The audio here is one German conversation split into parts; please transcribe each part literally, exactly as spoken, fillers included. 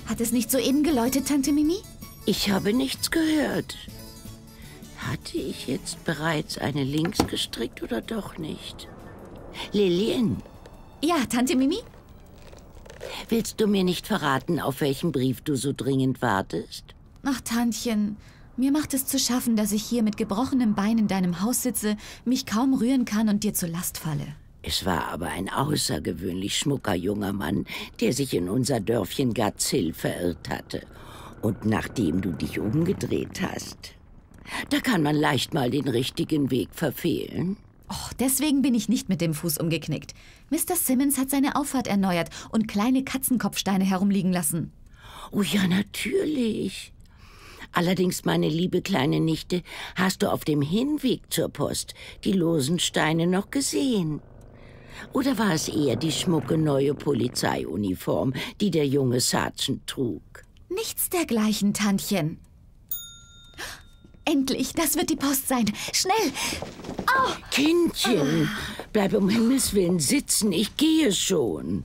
Hat es nicht soeben geläutet, Tante Mimi? Ich habe nichts gehört. Hatte ich jetzt bereits eine links gestrickt oder doch nicht? Lillian? Ja, Tante Mimi? Willst du mir nicht verraten, auf welchen Brief du so dringend wartest? Ach, Tantchen, mir macht es zu schaffen, dass ich hier mit gebrochenem Bein in deinem Haus sitze, mich kaum rühren kann und dir zur Last falle. Es war aber ein außergewöhnlich schmucker junger Mann, der sich in unser Dörfchen Gazil verirrt hatte. Und nachdem du dich umgedreht hast, da kann man leicht mal den richtigen Weg verfehlen. Oh, deswegen bin ich nicht mit dem Fuß umgeknickt. Mister Simmons hat seine Auffahrt erneuert und kleine Katzenkopfsteine herumliegen lassen. Oh ja, natürlich. Allerdings, meine liebe kleine Nichte, hast du auf dem Hinweg zur Post die losen Steine noch gesehen? Oder war es eher die schmucke neue Polizeiuniform, die der junge Sergeant trug? Nichts dergleichen, Tantchen. Endlich, das wird die Post sein. Schnell! Oh. Kindchen, bleib um Himmels Willen sitzen, ich gehe schon.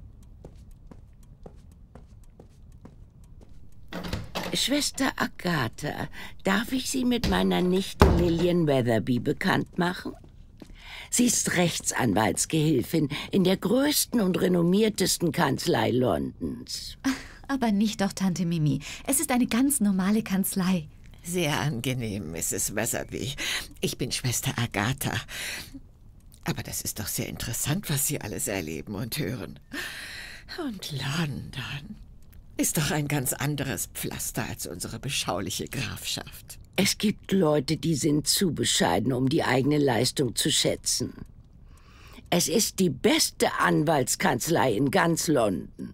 Schwester Agatha, darf ich Sie mit meiner Nichte Lillian Weatherby bekannt machen? Sie ist Rechtsanwaltsgehilfin in der größten und renommiertesten Kanzlei Londons. Aber nicht doch, Tante Mimi. Es ist eine ganz normale Kanzlei. Sehr angenehm, Misses Weatherby. Ich bin Schwester Agatha. Aber das ist doch sehr interessant, was Sie alles erleben und hören. Und London ist doch ein ganz anderes Pflaster als unsere beschauliche Grafschaft. Es gibt Leute, die sind zu bescheiden, um die eigene Leistung zu schätzen. Es ist die beste Anwaltskanzlei in ganz London.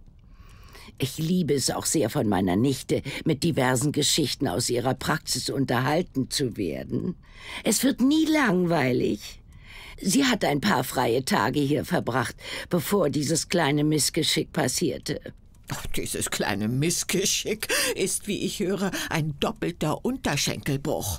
Ich liebe es auch sehr, von meiner Nichte mit diversen Geschichten aus ihrer Praxis unterhalten zu werden. Es wird nie langweilig. Sie hat ein paar freie Tage hier verbracht, bevor dieses kleine Missgeschick passierte. Ach, dieses kleine Missgeschick ist, wie ich höre, ein doppelter Unterschenkelbruch.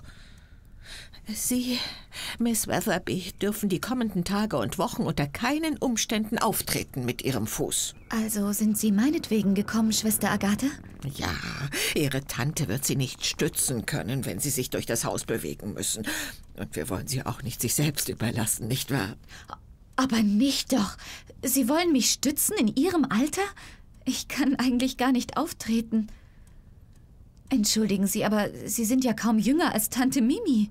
Sie, Miss Weatherby, dürfen die kommenden Tage und Wochen unter keinen Umständen auftreten mit Ihrem Fuß. Also sind Sie meinetwegen gekommen, Schwester Agatha? Ja, Ihre Tante wird Sie nicht stützen können, wenn Sie sich durch das Haus bewegen müssen. Und wir wollen Sie auch nicht sich selbst überlassen, nicht wahr? Aber nicht doch. Sie wollen mich stützen in Ihrem Alter? Ich kann eigentlich gar nicht auftreten. Entschuldigen Sie, aber Sie sind ja kaum jünger als Tante Mimi.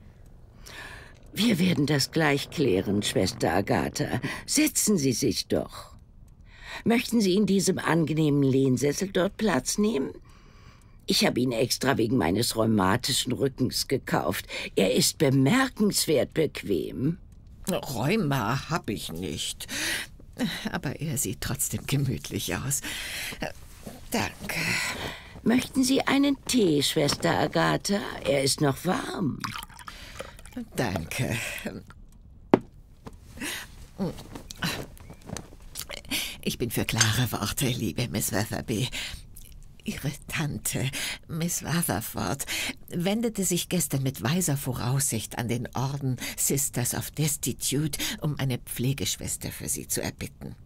Wir werden das gleich klären, Schwester Agatha. Setzen Sie sich doch. Möchten Sie in diesem angenehmen Lehnsessel dort Platz nehmen? Ich habe ihn extra wegen meines rheumatischen Rückens gekauft. Er ist bemerkenswert bequem. Rheuma habe ich nicht. Aber er sieht trotzdem gemütlich aus. Danke. Möchten Sie einen Tee, Schwester Agatha? Er ist noch warm. Danke. Ich bin für klare Worte, liebe Miss Weatherby. Ihre Tante, Miss Rutherford, wendete sich gestern mit weiser Voraussicht an den Orden Sisters of Destitute, um eine Pflegeschwester für sie zu erbitten.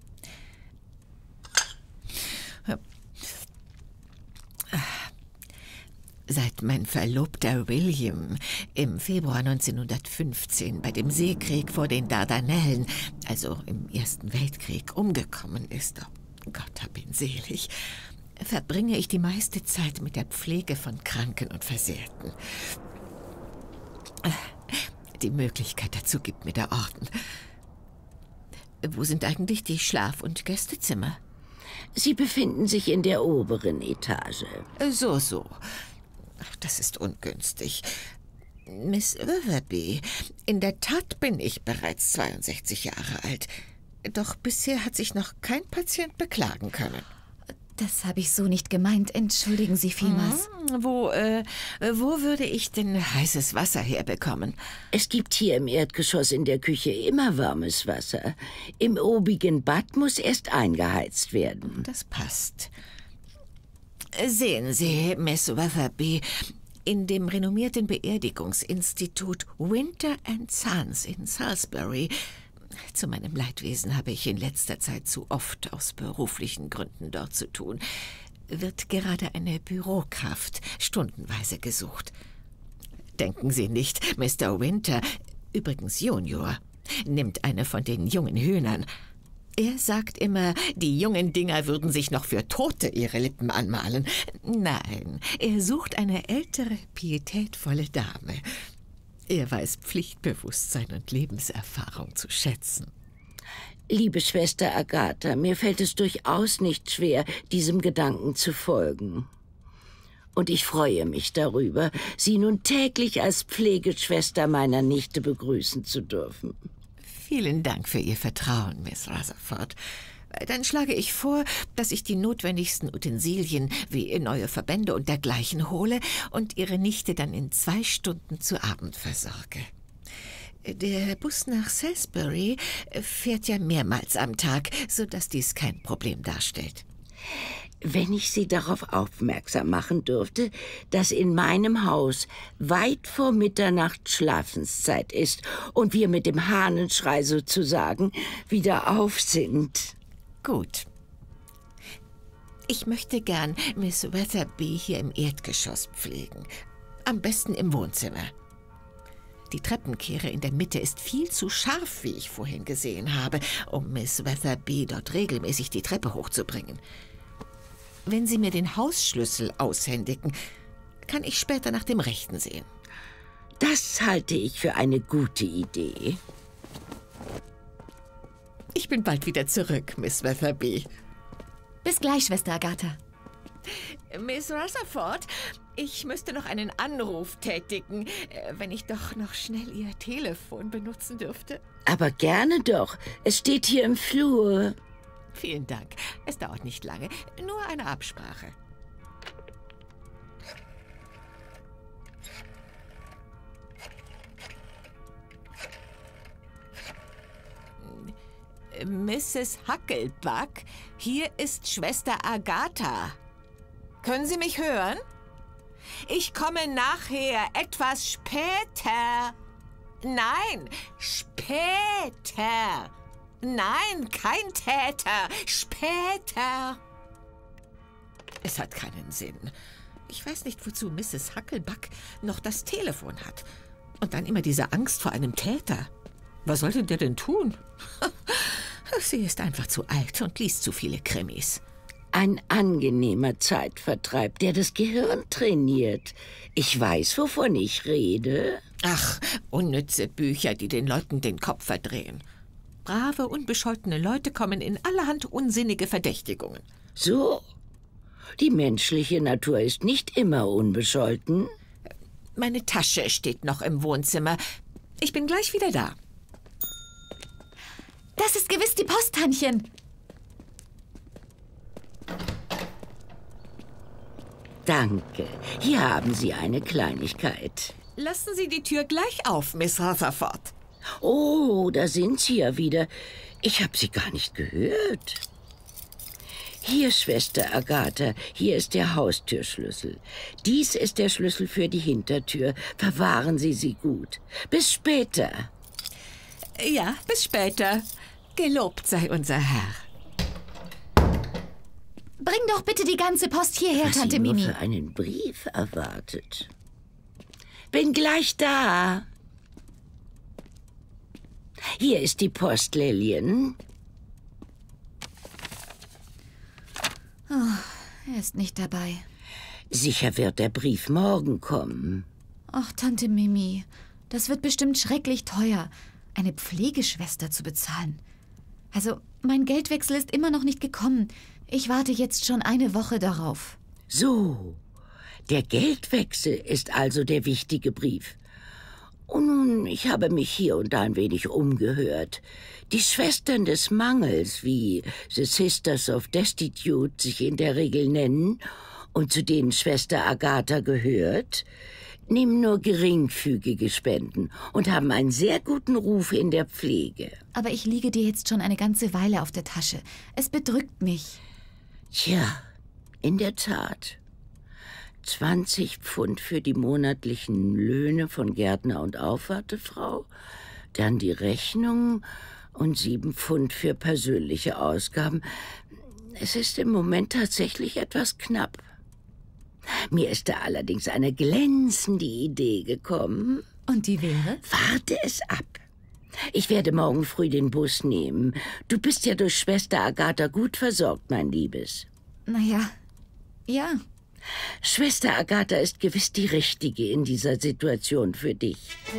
Seit mein Verlobter William im Februar neunzehnhundertfünfzehn bei dem Seekrieg vor den Dardanellen, also im Ersten Weltkrieg, umgekommen ist, oh Gott hab ihn selig, verbringe ich die meiste Zeit mit der Pflege von Kranken und Versehrten. Die Möglichkeit dazu gibt mir der Orden. Wo sind eigentlich die Schlaf- und Gästezimmer? Sie befinden sich in der oberen Etage. So, so. Ach, das ist ungünstig. Miss Weatherby, in der Tat bin ich bereits zweiundsechzig Jahre alt. Doch bisher hat sich noch kein Patient beklagen können. Das habe ich so nicht gemeint. Entschuldigen Sie vielmals. Hm, wo, äh, wo würde ich denn heißes Wasser herbekommen? Es gibt hier im Erdgeschoss in der Küche immer warmes Wasser. Im obigen Bad muss erst eingeheizt werden. Das passt. Sehen Sie, Miss Weatherby, in dem renommierten Beerdigungsinstitut Winter and Sons in Salisbury. Zu meinem Leidwesen habe ich in letzter Zeit zu oft aus beruflichen Gründen dort zu tun. wird gerade eine Bürokraft stundenweise gesucht. Denken Sie nicht, Mister Winter, übrigens Junior, nimmt eine von den jungen Hühnern. Er sagt immer, die jungen Dinger würden sich noch für Tote ihre Lippen anmalen. Nein, er sucht eine ältere, pietätvolle Dame. Er weiß Pflichtbewusstsein und Lebenserfahrung zu schätzen. Liebe Schwester Agatha, mir fällt es durchaus nicht schwer, diesem Gedanken zu folgen. Und ich freue mich darüber, Sie nun täglich als Pflegeschwester meiner Nichte begrüßen zu dürfen. Vielen Dank für Ihr Vertrauen, Miss Rutherford. Dann schlage ich vor, dass ich die notwendigsten Utensilien wie neue Verbände und dergleichen hole und Ihre Nichte dann in zwei Stunden zu Abend versorge. Der Bus nach Salisbury fährt ja mehrmals am Tag, sodass dies kein Problem darstellt. Wenn ich Sie darauf aufmerksam machen dürfte, dass in meinem Haus weit vor Mitternacht Schlafenszeit ist und wir mit dem Hahnenschrei sozusagen wieder auf sind. Gut. Ich möchte gern Miss Weatherby hier im Erdgeschoss pflegen. Am besten im Wohnzimmer. Die Treppenkehre in der Mitte ist viel zu scharf, wie ich vorhin gesehen habe, um Miss Weatherby dort regelmäßig die Treppe hochzubringen. Wenn Sie mir den Hausschlüssel aushändigen, kann ich später nach dem Rechten sehen. Das halte ich für eine gute Idee. Ich bin bald wieder zurück, Miss Weatherby. Bis gleich, Schwester Agatha. Miss Rutherford, ich müsste noch einen Anruf tätigen, wenn ich doch noch schnell Ihr Telefon benutzen dürfte. Aber gerne doch. Es steht hier im Flur. Vielen Dank. Es dauert nicht lange. Nur eine Absprache. Misses Huckelbuck, hier ist Schwester Agatha. Können Sie mich hören? Ich komme nachher, etwas später. Nein, später. Nein, kein Täter. Später. Es hat keinen Sinn. Ich weiß nicht, wozu Misses Huckelbuck noch das Telefon hat. Und dann immer diese Angst vor einem Täter. Was sollte der denn tun? Sie ist einfach zu alt und liest zu viele Krimis. Ein angenehmer Zeitvertreib, der das Gehirn trainiert. Ich weiß, wovon ich rede. Ach, unnütze Bücher, die den Leuten den Kopf verdrehen. Brave, unbescholtene Leute kommen in allerhand unsinnige Verdächtigungen. So? Die menschliche Natur ist nicht immer unbescholten. Meine Tasche steht noch im Wohnzimmer. Ich bin gleich wieder da. Das ist gewiss die Post, Tantchen. Danke. Hier haben Sie eine Kleinigkeit. Lassen Sie die Tür gleich auf, Miss Rutherford. Oh, da sind Sie ja wieder. Ich habe Sie gar nicht gehört. Hier, Schwester Agatha, hier ist der Haustürschlüssel. Dies ist der Schlüssel für die Hintertür. Verwahren Sie sie gut. Bis später. Ja, bis später. Gelobt sei unser Herr. Bring doch bitte die ganze Post hierher, Was Tante sie nur Mimi. für einen Brief erwartet. Bin gleich da. Hier ist die Post, Lillian. Oh, er ist nicht dabei. Sicher wird der Brief morgen kommen. Ach, Tante Mimi, das wird bestimmt schrecklich teuer, eine Pflegeschwester zu bezahlen. Also, mein Geldwechsel ist immer noch nicht gekommen. Ich warte jetzt schon eine Woche darauf. So, der Geldwechsel ist also der wichtige Brief. Und nun, ich habe mich hier und da ein wenig umgehört. Die Schwestern des Mangels, wie The Sisters of Destitute sich in der Regel nennen und zu denen Schwester Agatha gehört, nehmen nur geringfügige Spenden und haben einen sehr guten Ruf in der Pflege. Aber ich liege dir jetzt schon eine ganze Weile auf der Tasche. Es bedrückt mich. Tja, in der Tat. zwanzig Pfund für die monatlichen Löhne von Gärtner und Aufwartefrau, dann die Rechnung und sieben Pfund für persönliche Ausgaben. Es ist im Moment tatsächlich etwas knapp. Mir ist da allerdings eine glänzende Idee gekommen. Und die wäre? Warte es ab. Ich werde morgen früh den Bus nehmen. Du bist ja durch Schwester Agatha gut versorgt, mein Liebes. Naja, ja. Schwester Agatha ist gewiss die Richtige in dieser Situation für dich.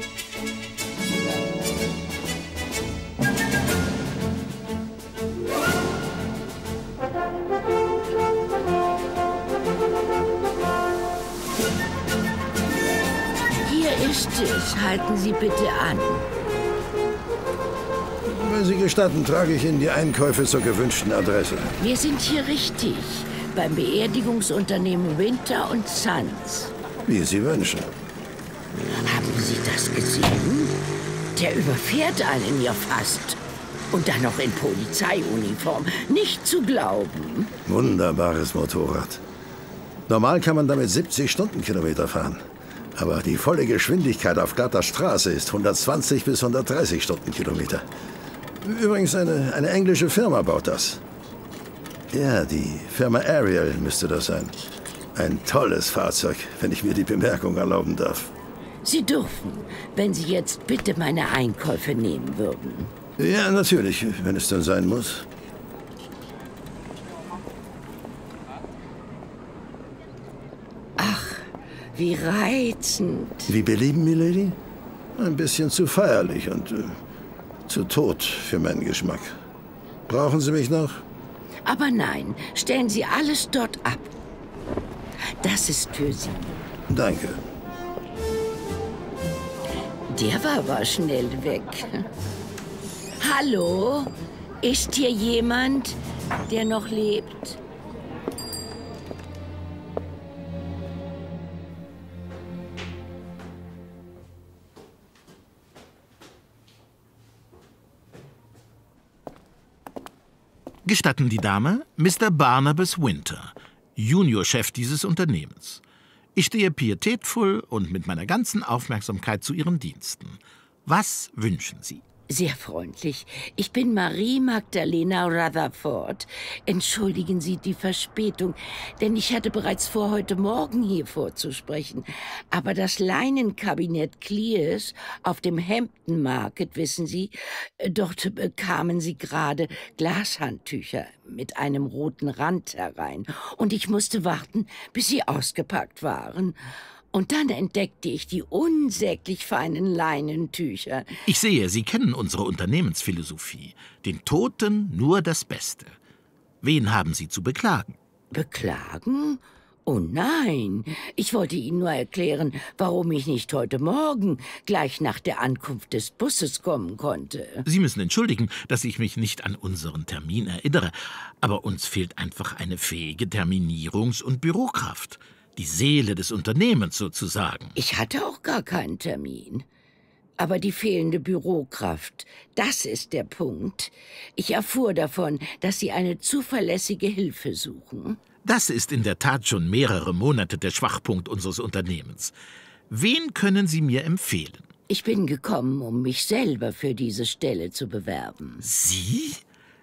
Hier ist es. Halten Sie bitte an. Wenn Sie gestatten, trage ich Ihnen die Einkäufe zur gewünschten Adresse. Wir sind hier richtig. Beim Beerdigungsunternehmen Winter und Sons. Wie Sie wünschen. Haben Sie das gesehen? Der überfährt einen ja fast. Und dann noch in Polizeiuniform. Nicht zu glauben. Wunderbares Motorrad. Normal kann man damit siebzig Stundenkilometer fahren. Aber die volle Geschwindigkeit auf glatter Straße ist hundertzwanzig bis hundertdreißig Stundenkilometer. Übrigens, eine, eine englische Firma baut das. Ja, die Firma Ariel müsste das sein. Ein tolles Fahrzeug, wenn ich mir die Bemerkung erlauben darf. Sie dürfen, wenn Sie jetzt bitte meine Einkäufe nehmen würden. Ja, natürlich, wenn es denn sein muss. Ach, wie reizend. Wie belieben, Milady? Ein bisschen zu feierlich und äh, zu tot für meinen Geschmack. Brauchen Sie mich noch? Aber nein, stellen Sie alles dort ab. Das ist für Sie. Danke. Der war aber schnell weg. Hallo? Ist hier jemand, der noch lebt? Gestatten die Dame, Mister Barnabas Winter, Juniorchef dieses Unternehmens. Ich stehe pietätvoll und mit meiner ganzen Aufmerksamkeit zu Ihren Diensten. Was wünschen Sie? Sehr freundlich. Ich bin Marie Magdalena Rutherford. Entschuldigen Sie die Verspätung, denn ich hatte bereits vor, heute Morgen hier vorzusprechen. Aber das Leinenkabinett Clears auf dem Hampton Market, wissen Sie, dort bekamen Sie gerade Glashandtücher mit einem roten Rand herein. Und ich musste warten, bis sie ausgepackt waren. Und dann entdeckte ich die unsäglich feinen Leinentücher. Ich sehe, Sie kennen unsere Unternehmensphilosophie. Den Toten nur das Beste. Wen haben Sie zu beklagen? Beklagen? Oh nein, ich wollte Ihnen nur erklären, warum ich nicht heute Morgen gleich nach der Ankunft des Busses kommen konnte. Sie müssen entschuldigen, dass ich mich nicht an unseren Termin erinnere. Aber uns fehlt einfach eine fähige Terminierungs- und Bürokraft. Die Seele des Unternehmens sozusagen. Ich hatte auch gar keinen Termin. Aber die fehlende Bürokraft, das ist der Punkt. Ich erfuhr davon, dass Sie eine zuverlässige Hilfe suchen. Das ist in der Tat schon mehrere Monate der Schwachpunkt unseres Unternehmens. Wen können Sie mir empfehlen? Ich bin gekommen, um mich selber für diese Stelle zu bewerben. Sie?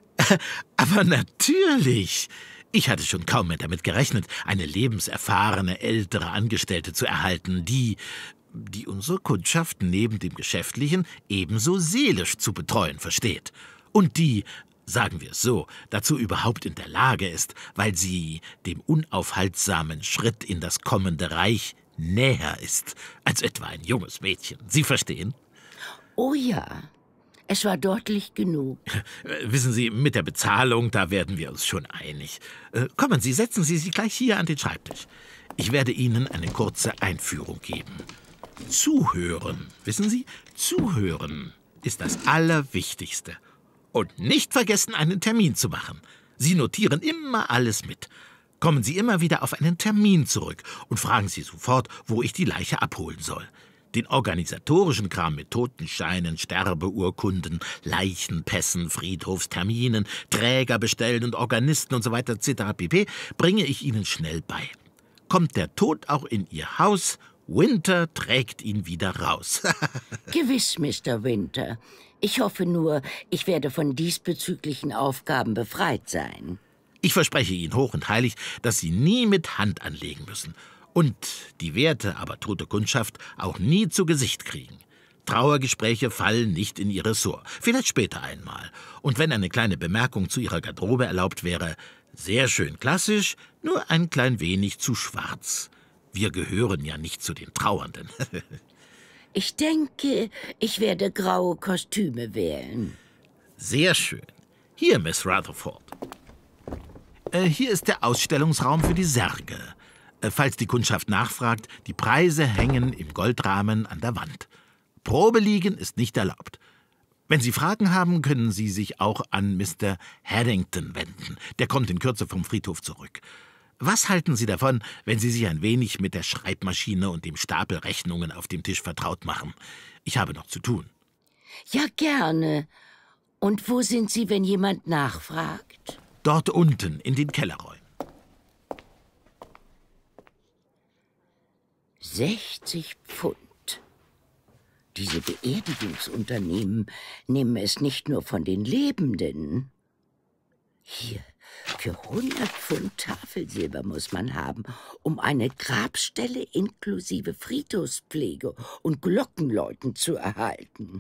Aber natürlich! Ich hatte schon kaum mehr damit gerechnet, eine lebenserfahrene, ältere Angestellte zu erhalten, die, die unsere Kundschaft neben dem Geschäftlichen ebenso seelisch zu betreuen versteht. Und die, sagen wir es so, dazu überhaupt in der Lage ist, weil sie dem unaufhaltsamen Schritt in das kommende Reich näher ist, als etwa ein junges Mädchen. Sie verstehen? Oh ja. Es war deutlich genug. Wissen Sie, mit der Bezahlung, da werden wir uns schon einig. Kommen Sie, setzen Sie sich gleich hier an den Schreibtisch. Ich werde Ihnen eine kurze Einführung geben. Zuhören, wissen Sie? Zuhören ist das Allerwichtigste. Und nicht vergessen, einen Termin zu machen. Sie notieren immer alles mit. Kommen Sie immer wieder auf einen Termin zurück und fragen Sie sofort, wo ich die Leiche abholen soll. Den organisatorischen Kram mit Totenscheinen, Sterbeurkunden, Leichenpässen, Friedhofsterminen, Trägerbestellen und Organisten und so weiter et cetera pp. bringe ich Ihnen schnell bei. Kommt der Tod auch in Ihr Haus, Winter trägt ihn wieder raus. Gewiss, Mister Winter. Ich hoffe nur, ich werde von diesbezüglichen Aufgaben befreit sein. Ich verspreche Ihnen hoch und heilig, dass Sie nie mit Hand anlegen müssen und die werte, aber tote Kundschaft auch nie zu Gesicht kriegen. Trauergespräche fallen nicht in Ihr Ressort, vielleicht später einmal. Und wenn eine kleine Bemerkung zu Ihrer Garderobe erlaubt wäre, sehr schön klassisch, nur ein klein wenig zu schwarz. Wir gehören ja nicht zu den Trauernden. Ich denke, ich werde graue Kostüme wählen. Sehr schön. Hier, Miss Rutherford. Äh, hier ist der Ausstellungsraum für die Särge. Äh, falls die Kundschaft nachfragt, die Preise hängen im Goldrahmen an der Wand. Probeliegen ist nicht erlaubt. Wenn Sie Fragen haben, können Sie sich auch an Mister Haddington wenden. Der kommt in Kürze vom Friedhof zurück. Was halten Sie davon, wenn Sie sich ein wenig mit der Schreibmaschine und dem Stapel Rechnungen auf dem Tisch vertraut machen? Ich habe noch zu tun. Ja, gerne. Und wo sind Sie, wenn jemand nachfragt? Dort unten, in den Kellerräumen. sechzig Pfund. Diese Beerdigungsunternehmen nehmen es nicht nur von den Lebenden. Hier, für hundert Pfund Tafelsilber muss man haben, um eine Grabstelle inklusive Friedhofspflege und Glockenläuten zu erhalten.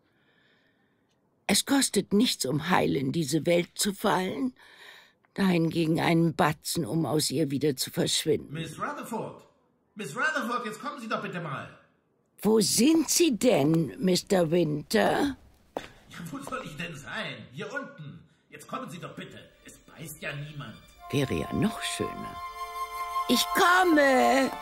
Es kostet nichts, um heil in diese Welt zu fallen, dahingegen einen Batzen, um aus ihr wieder zu verschwinden. Miss Rutherford! Miss Rutherford, jetzt kommen Sie doch bitte mal! Wo sind Sie denn, Mister Winter? Ja, wo soll ich denn sein? Hier unten. Jetzt kommen Sie doch bitte. Es beißt ja niemand. Wäre ja noch schöner. Ich komme!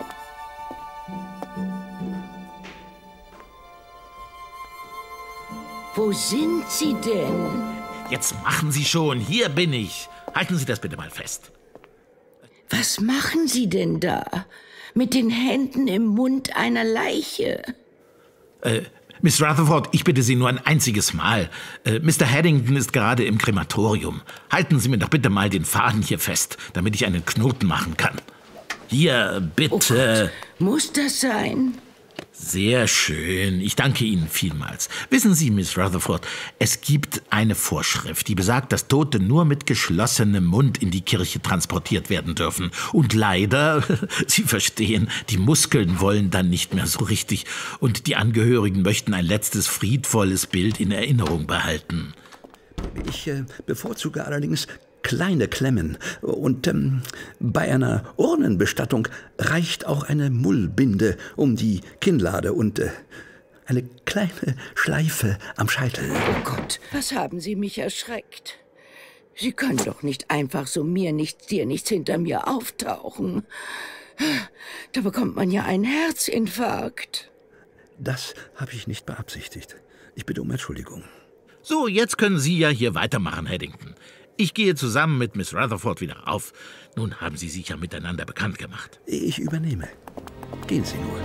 Wo sind Sie denn? Jetzt machen Sie schon. Hier bin ich. Halten Sie das bitte mal fest. Was machen Sie denn da? Mit den Händen im Mund einer Leiche. Äh, Miss Rutherford, ich bitte Sie nur ein einziges Mal. Äh, Mister Haddington ist gerade im Krematorium. Halten Sie mir doch bitte mal den Faden hier fest, damit ich einen Knoten machen kann. Hier, bitte. Oh Gott, muss das sein? Sehr schön. Ich danke Ihnen vielmals. Wissen Sie, Miss Rutherford, es gibt eine Vorschrift, die besagt, dass Tote nur mit geschlossenem Mund in die Kirche transportiert werden dürfen. Und leider, Sie verstehen, die Muskeln wollen dann nicht mehr so richtig. Und die Angehörigen möchten ein letztes friedvolles Bild in Erinnerung behalten. Ich äh, bevorzuge allerdings kleine Klemmen. Und ähm, bei einer Urnenbestattung reicht auch eine Mullbinde um die Kinnlade und äh, eine kleine Schleife am Scheitel. Oh Gott, was haben Sie mich erschreckt? Sie können doch nicht einfach so mir nichts, dir nichts hinter mir auftauchen. Da bekommt man ja einen Herzinfarkt. Das habe ich nicht beabsichtigt. Ich bitte um Entschuldigung. So, jetzt können Sie ja hier weitermachen, Haddington. Ich gehe zusammen mit Miss Rutherford wieder rauf. Nun haben Sie sich ja miteinander bekannt gemacht. Ich übernehme. Gehen Sie nur.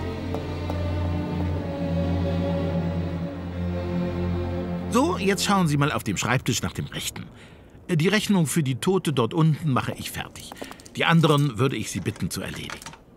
So, jetzt schauen Sie mal auf dem Schreibtisch nach dem Rechten. Die Rechnung für die Tote dort unten mache ich fertig. Die anderen würde ich Sie bitten zu erledigen.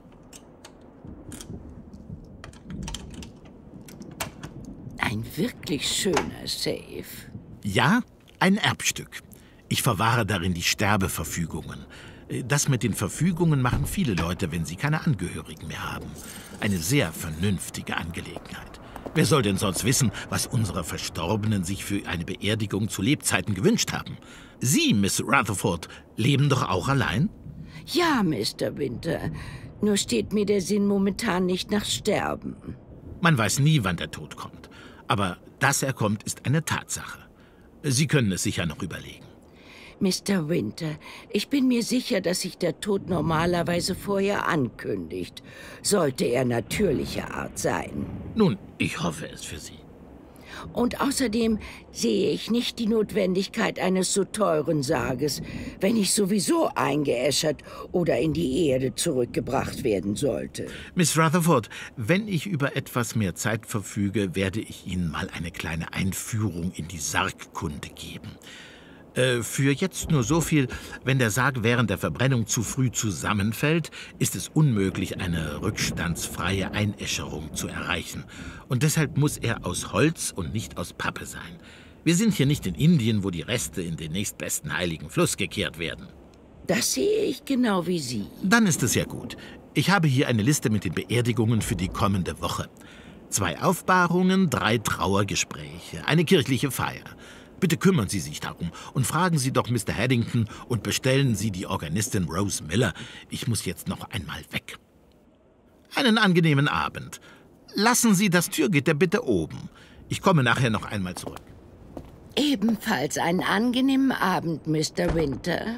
Ein wirklich schöner Safe. Ja, ein Erbstück. Ich verwahre darin die Sterbeverfügungen. Das mit den Verfügungen machen viele Leute, wenn sie keine Angehörigen mehr haben. Eine sehr vernünftige Angelegenheit. Wer soll denn sonst wissen, was unsere Verstorbenen sich für eine Beerdigung zu Lebzeiten gewünscht haben? Sie, Miss Rutherford, leben doch auch allein? Ja, Mister Winter. Nur steht mir der Sinn momentan nicht nach Sterben. Man weiß nie, wann der Tod kommt. Aber dass er kommt, ist eine Tatsache. Sie können es sicher noch überlegen. Mister Winter, ich bin mir sicher, dass sich der Tod normalerweise vorher ankündigt. Sollte er natürlicher Art sein. Nun, ich hoffe es für Sie. Und außerdem sehe ich nicht die Notwendigkeit eines so teuren Sarges, wenn ich sowieso eingeäschert oder in die Erde zurückgebracht werden sollte. Miss Rutherford, wenn ich über etwas mehr Zeit verfüge, werde ich Ihnen mal eine kleine Einführung in die Sargkunde geben. Äh, für jetzt nur so viel: Wenn der Sarg während der Verbrennung zu früh zusammenfällt, ist es unmöglich, eine rückstandsfreie Einäscherung zu erreichen. Und deshalb muss er aus Holz und nicht aus Pappe sein. Wir sind hier nicht in Indien, wo die Reste in den nächstbesten heiligen Fluss gekehrt werden. Das sehe ich genau wie Sie. Dann ist es ja gut. Ich habe hier eine Liste mit den Beerdigungen für die kommende Woche. Zwei Aufbahrungen, drei Trauergespräche, eine kirchliche Feier. Bitte kümmern Sie sich darum und fragen Sie doch Mister Haddington und bestellen Sie die Organistin Rose Miller. Ich muss jetzt noch einmal weg. Einen angenehmen Abend. Lassen Sie das Türgitter bitte oben. Ich komme nachher noch einmal zurück. Ebenfalls einen angenehmen Abend, Mister Winter.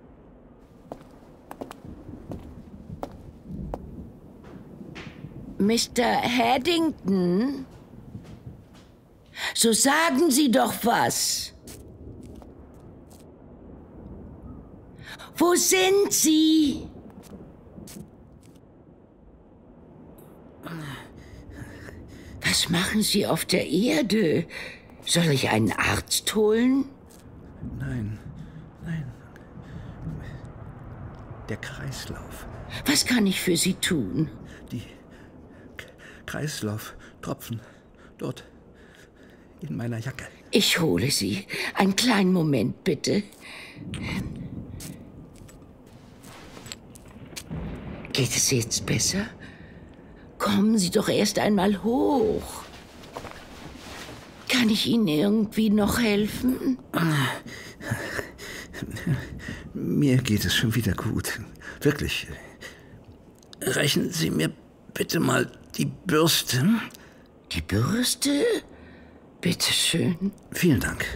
Mister Haddington? So sagen Sie doch was. Wo sind Sie? Was machen Sie auf der Erde? Soll ich einen Arzt holen? Nein, nein. Der Kreislauf. Was kann ich für Sie tun? Die K- Kreislauftropfen. Dort. In meiner Jacke. Ich hole Sie. Einen kleinen Moment, bitte. Geht es jetzt besser? Kommen Sie doch erst einmal hoch. Kann ich Ihnen irgendwie noch helfen? Mir geht es schon wieder gut. Wirklich. Reichen Sie mir bitte mal die Bürste. Die Bürste? Bitte schön. Vielen Dank.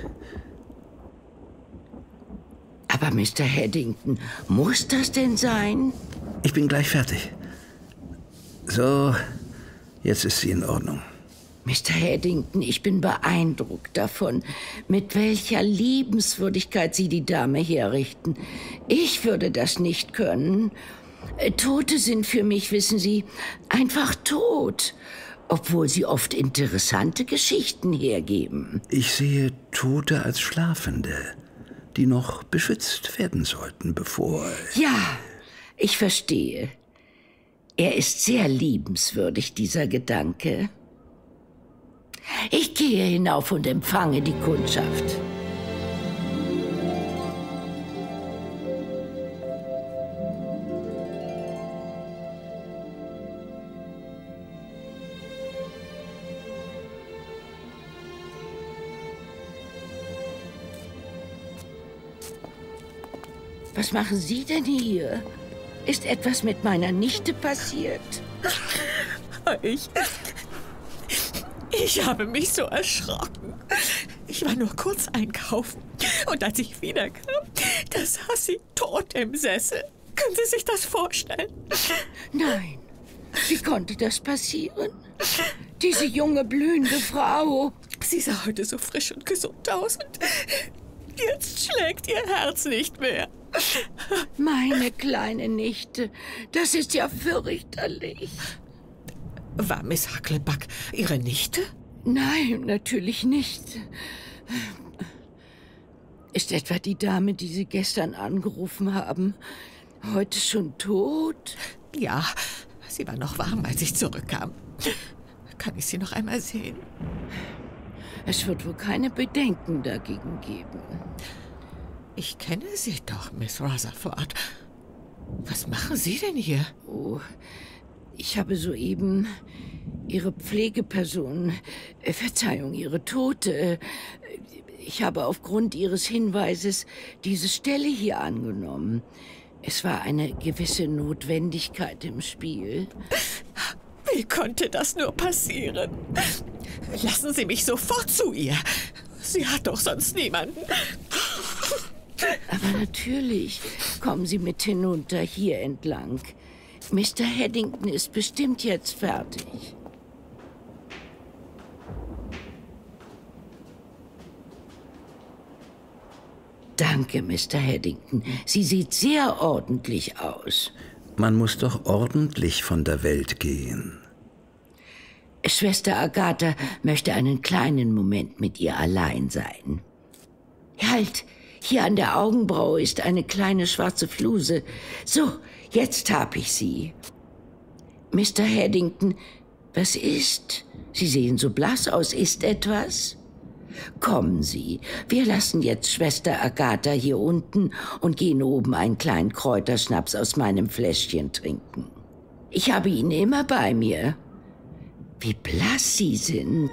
Aber Mister Haddington, muss das denn sein? Ich bin gleich fertig. So, jetzt ist sie in Ordnung. Mister Haddington, ich bin beeindruckt davon, mit welcher Liebenswürdigkeit Sie die Dame herrichten. Ich würde das nicht können. Tote sind für mich, wissen Sie, einfach tot, obwohl sie oft interessante Geschichten hergeben. Ich sehe Tote als Schlafende, die noch beschützt werden sollten, bevor... Ja, ich verstehe. Er ist sehr liebenswürdig, dieser Gedanke. Ich gehe hinauf und empfange die Kundschaft. Was machen Sie denn hier? Ist etwas mit meiner Nichte passiert? Ich... Ich habe mich so erschrocken. Ich war nur kurz einkaufen. Und als ich wiederkam, da saß sie tot im Sessel. Können Sie sich das vorstellen? Nein. Wie konnte das passieren? Diese junge, blühende Frau. Sie sah heute so frisch und gesund aus. Und jetzt schlägt ihr Herz nicht mehr. Meine kleine Nichte. Das ist ja fürchterlich. War Miss Hucklebuck Ihre Nichte? Nein, natürlich nicht. Ist etwa die Dame, die Sie gestern angerufen haben, heute schon tot? Ja, sie war noch warm, als ich zurückkam. Kann ich sie noch einmal sehen? Es wird wohl keine Bedenken dagegen geben. Ich kenne Sie doch, Miss Rutherford. Was machen Sie denn hier? Oh, ich habe soeben Ihre Pflegeperson, äh, Verzeihung, Ihre Tote, äh, ich habe aufgrund Ihres Hinweises diese Stelle hier angenommen. Es war eine gewisse Notwendigkeit im Spiel. Wie konnte das nur passieren? Lassen Sie mich sofort zu ihr. Sie hat doch sonst niemanden. Aber natürlich. Kommen Sie mit hinunter, hier entlang. Mister Haddington ist bestimmt jetzt fertig. Danke, Mister Haddington. Sie sieht sehr ordentlich aus. Man muss doch ordentlich von der Welt gehen. Schwester Agatha möchte einen kleinen Moment mit ihr allein sein. Halt! Hier an der Augenbraue ist eine kleine schwarze Fluse. So, jetzt hab ich sie. Mister Haddington, was ist? Sie sehen so blass aus. Ist etwas? Kommen Sie, wir lassen jetzt Schwester Agatha hier unten und gehen oben einen kleinen Kräuterschnaps aus meinem Fläschchen trinken. Ich habe ihn immer bei mir. Wie blass Sie sind.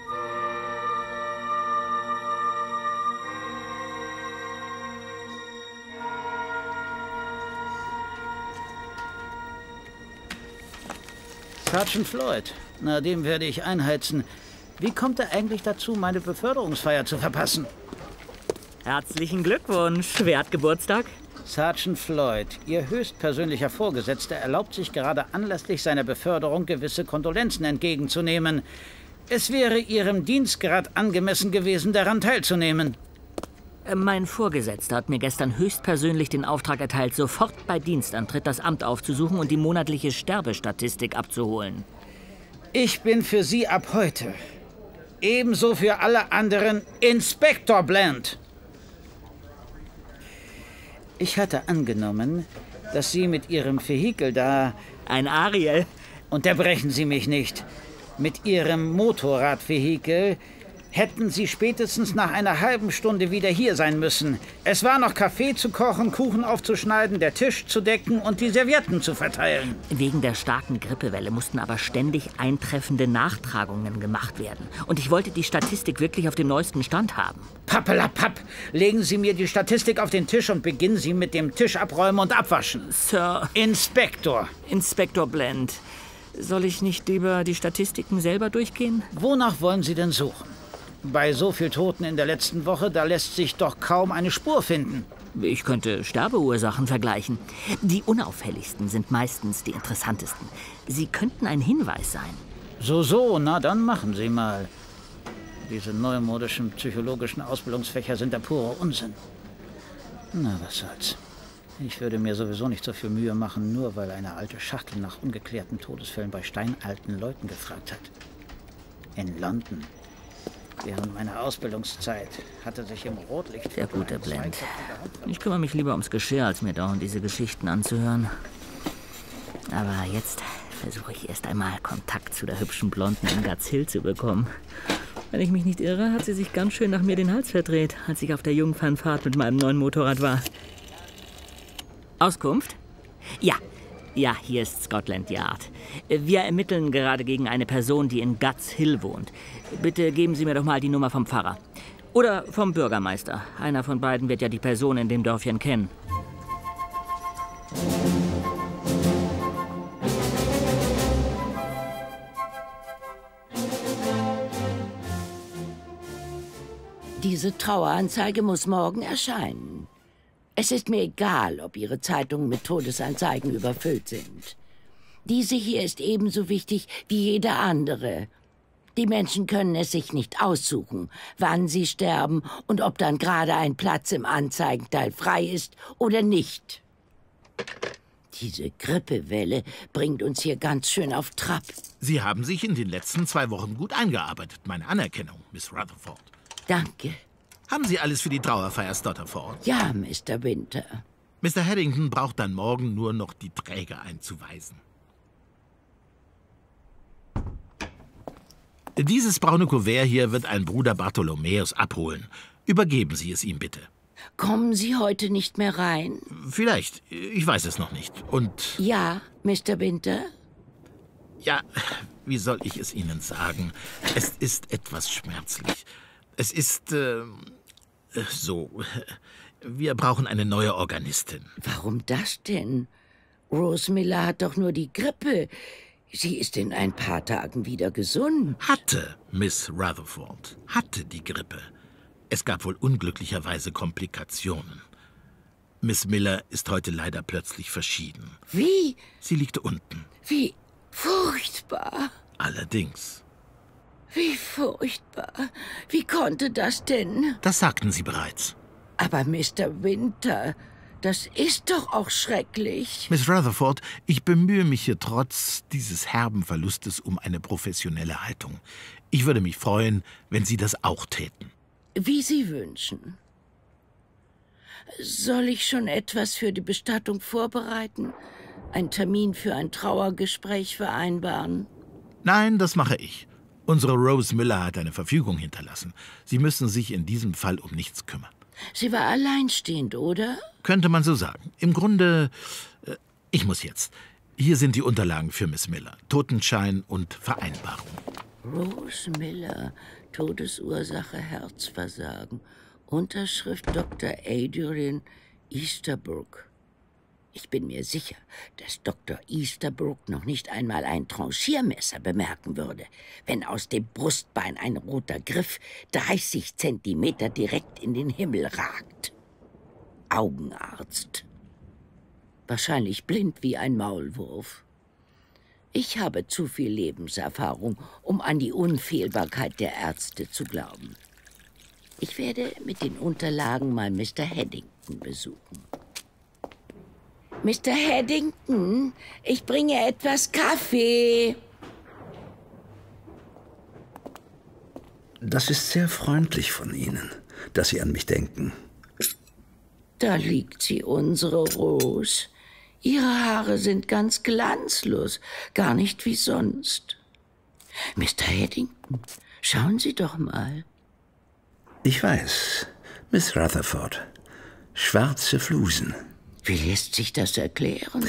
Sergeant Floyd, na, dem werde ich einheizen. Wie kommt er eigentlich dazu, meine Beförderungsfeier zu verpassen? Herzlichen Glückwunsch. Wer hat Geburtstag? Sergeant Floyd, Ihr höchstpersönlicher Vorgesetzter erlaubt sich gerade anlässlich seiner Beförderung gewisse Kondolenzen entgegenzunehmen. Es wäre Ihrem Dienstgrad angemessen gewesen, daran teilzunehmen. Mein Vorgesetzter hat mir gestern höchstpersönlich den Auftrag erteilt, sofort bei Dienstantritt das Amt aufzusuchen und die monatliche Sterbestatistik abzuholen. Ich bin für Sie ab heute, ebenso für alle anderen, Inspektor Bland. Ich hatte angenommen, dass Sie mit Ihrem Vehikel da... Ein Ariel? Unterbrechen Sie mich nicht. Mit Ihrem Motorradvehikel hätten Sie spätestens nach einer halben Stunde wieder hier sein müssen. Es war noch Kaffee zu kochen, Kuchen aufzuschneiden, der Tisch zu decken und die Servietten zu verteilen. Wegen der starken Grippewelle mussten aber ständig eintreffende Nachtragungen gemacht werden. Und ich wollte die Statistik wirklich auf dem neuesten Stand haben. Pappelapapp! Legen Sie mir die Statistik auf den Tisch und beginnen Sie mit dem Tisch abräumen und abwaschen. Sir... Inspektor! Inspektor Bland, soll ich nicht lieber die Statistiken selber durchgehen? Wonach wollen Sie denn suchen? Bei so viel Toten in der letzten Woche, da lässt sich doch kaum eine Spur finden. Ich könnte Sterbeursachen vergleichen. Die unauffälligsten sind meistens die interessantesten. Sie könnten ein Hinweis sein. So, so, na dann machen Sie mal. Diese neumodischen psychologischen Ausbildungsfächer sind der pure Unsinn. Na, was soll's. Ich würde mir sowieso nicht so viel Mühe machen, nur weil eine alte Schachtel nach ungeklärten Todesfällen bei steinalten Leuten gefragt hat. In London. Während meiner Ausbildungszeit hatte sich im Rotlicht... Sehr gut, Herr Bland. Ich kümmere mich lieber ums Geschirr, als mir dauernd diese Geschichten anzuhören. Aber jetzt versuche ich erst einmal Kontakt zu der hübschen Blonden in Guts Hill zu bekommen. Wenn ich mich nicht irre, hat sie sich ganz schön nach mir den Hals verdreht, als ich auf der Jungfernfahrt mit meinem neuen Motorrad war. Auskunft? Ja. Ja, hier ist Scotland Yard. Wir ermitteln gerade gegen eine Person, die in Guts Hill wohnt. Bitte geben Sie mir doch mal die Nummer vom Pfarrer. Oder vom Bürgermeister. Einer von beiden wird ja die Person in dem Dörfchen kennen. Diese Traueranzeige muss morgen erscheinen. Es ist mir egal, ob Ihre Zeitungen mit Todesanzeigen überfüllt sind. Diese hier ist ebenso wichtig wie jede andere. Die Menschen können es sich nicht aussuchen, wann sie sterben und ob dann gerade ein Platz im Anzeigenteil frei ist oder nicht. Diese Grippewelle bringt uns hier ganz schön auf Trab. Sie haben sich in den letzten zwei Wochen gut eingearbeitet. Meine Anerkennung, Miss Rutherford. Danke. Haben Sie alles für die Trauerfeier Stotterford? Ja, Mister Winter. Mister Haddington braucht dann morgen nur noch die Träger einzuweisen. Dieses braune Kuvert hier wird ein Bruder Bartholomäus abholen. Übergeben Sie es ihm bitte. Kommen Sie heute nicht mehr rein? Vielleicht. Ich weiß es noch nicht. Und... Ja, Mister Winter? Ja, wie soll ich es Ihnen sagen? Es ist etwas schmerzlich. Es ist, äh, so, wir brauchen eine neue Organistin. Warum das denn? Rose Miller hat doch nur die Grippe. Sie ist in ein paar Tagen wieder gesund. Hatte, Miss Rutherford, hatte die Grippe. Es gab wohl unglücklicherweise Komplikationen. Miss Miller ist heute leider plötzlich verschieden. Wie? Sie liegt unten. Wie furchtbar. Allerdings. Wie furchtbar. Wie konnte das denn? Das sagten Sie bereits. Aber Mister Winter, das ist doch auch schrecklich. Miss Rutherford, ich bemühe mich hier trotz dieses herben Verlustes um eine professionelle Haltung. Ich würde mich freuen, wenn Sie das auch täten. Wie Sie wünschen. Soll ich schon etwas für die Bestattung vorbereiten? Einen Termin für ein Trauergespräch vereinbaren? Nein, das mache ich. Unsere Rose Miller hat eine Verfügung hinterlassen. Sie müssen sich in diesem Fall um nichts kümmern. Sie war alleinstehend, oder? Könnte man so sagen. Im Grunde, äh, ich muss jetzt. Hier sind die Unterlagen für Miss Miller. Totenschein und Vereinbarung. Rose Miller, Todesursache Herzversagen. Unterschrift Doktor Adrian Easterbrook. Ich bin mir sicher, dass Doktor Easterbrook noch nicht einmal ein Tranchiermesser bemerken würde, wenn aus dem Brustbein ein roter Griff dreißig Zentimeter direkt in den Himmel ragt. Augenarzt. Wahrscheinlich blind wie ein Maulwurf. Ich habe zu viel Lebenserfahrung, um an die Unfehlbarkeit der Ärzte zu glauben. Ich werde mit den Unterlagen mal Mister Haddington besuchen. Mister Haddington, ich bringe etwas Kaffee. Das ist sehr freundlich von Ihnen, dass Sie an mich denken. Da liegt sie, unsere Rose. Ihre Haare sind ganz glanzlos, gar nicht wie sonst. Mister Haddington, schauen Sie doch mal. Ich weiß, Miss Rutherford. Schwarze Flusen. Wie lässt sich das erklären?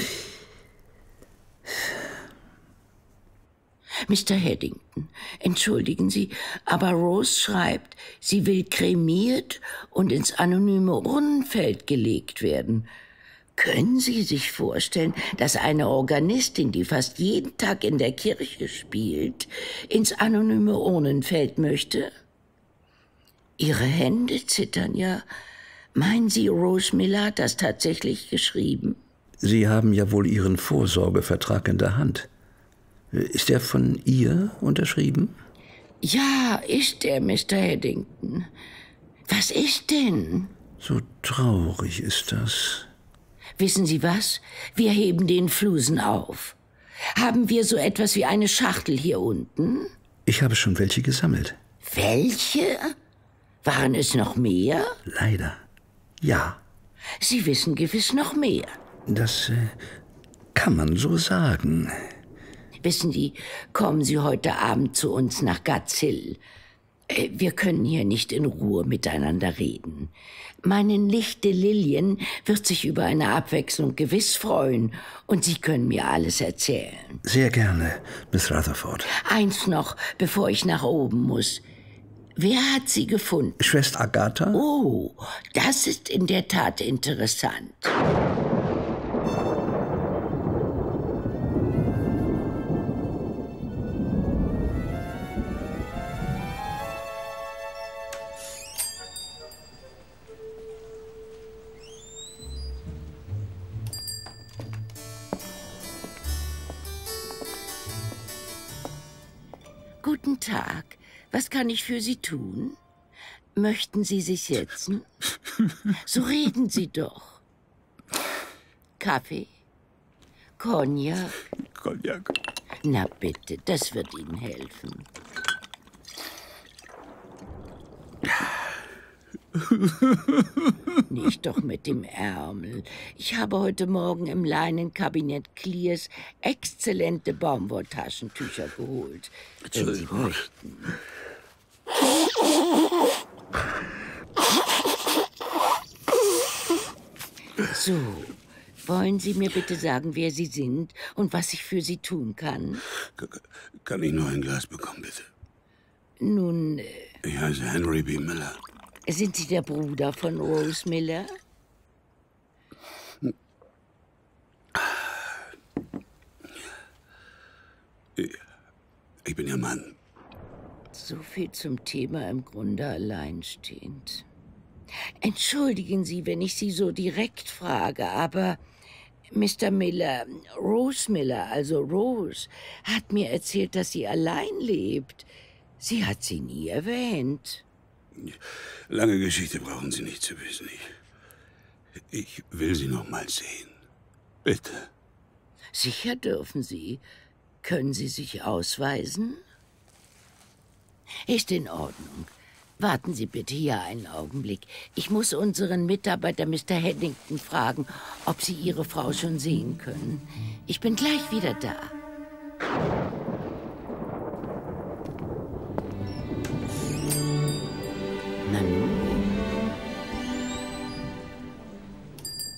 Mister Haddington, entschuldigen Sie, aber Rose schreibt, sie will kremiert und ins anonyme Urnenfeld gelegt werden. Können Sie sich vorstellen, dass eine Organistin, die fast jeden Tag in der Kirche spielt, ins anonyme Urnenfeld möchte? Ihre Hände zittern ja. Meinen Sie, Rose Miller hat das tatsächlich geschrieben? Sie haben ja wohl Ihren Vorsorgevertrag in der Hand. Ist er von ihr unterschrieben? Ja, ist er, Mister Haddington. Was ist denn? So traurig ist das. Wissen Sie was? Wir heben den Flusen auf. Haben wir so etwas wie eine Schachtel hier unten? Ich habe schon welche gesammelt. Welche? Waren es noch mehr? Leider. Ja. Sie wissen gewiss noch mehr. Das äh, kann man so sagen. Wissen Sie, kommen Sie heute Abend zu uns nach Gatz Hill. Äh, wir können hier nicht in Ruhe miteinander reden. Meine Nichte Lillian wird sich über eine Abwechslung gewiss freuen und Sie können mir alles erzählen. Sehr gerne, Miss Rutherford. Eins noch, bevor ich nach oben muss. Wer hat Sie gefunden? Schwester Agatha? Oh, das ist in der Tat interessant. Guten Tag. Was kann ich für Sie tun? Möchten Sie sich setzen? So reden Sie doch. Kaffee? Cognac? Cognac. Na bitte, das wird Ihnen helfen. Nicht doch mit dem Ärmel. Ich habe heute Morgen im Leinenkabinett Clears exzellente Baumwolltaschentücher geholt. Entschuldigung. So, wollen Sie mir bitte sagen, wer Sie sind und was ich für Sie tun kann? Kann ich noch ein Glas bekommen, bitte? Nun, Ich heiße Henry B. Miller. sind Sie der Bruder von Rose Miller? Ich bin Ihr Mann. So viel zum Thema im Grunde alleinstehend. Entschuldigen Sie, wenn ich Sie so direkt frage, aber Mister Miller, Rose Miller, also Rose, hat mir erzählt, dass sie allein lebt. Sie hat sie nie erwähnt. Lange Geschichte brauchen Sie nicht zu wissen. Ich, ich will Sie noch mal sehen. Bitte. Sicher dürfen Sie. Können Sie sich ausweisen? Ist in Ordnung. Warten Sie bitte hier einen Augenblick. Ich muss unseren Mitarbeiter Mister Haddington fragen, ob Sie Ihre Frau schon sehen können. Ich bin gleich wieder da.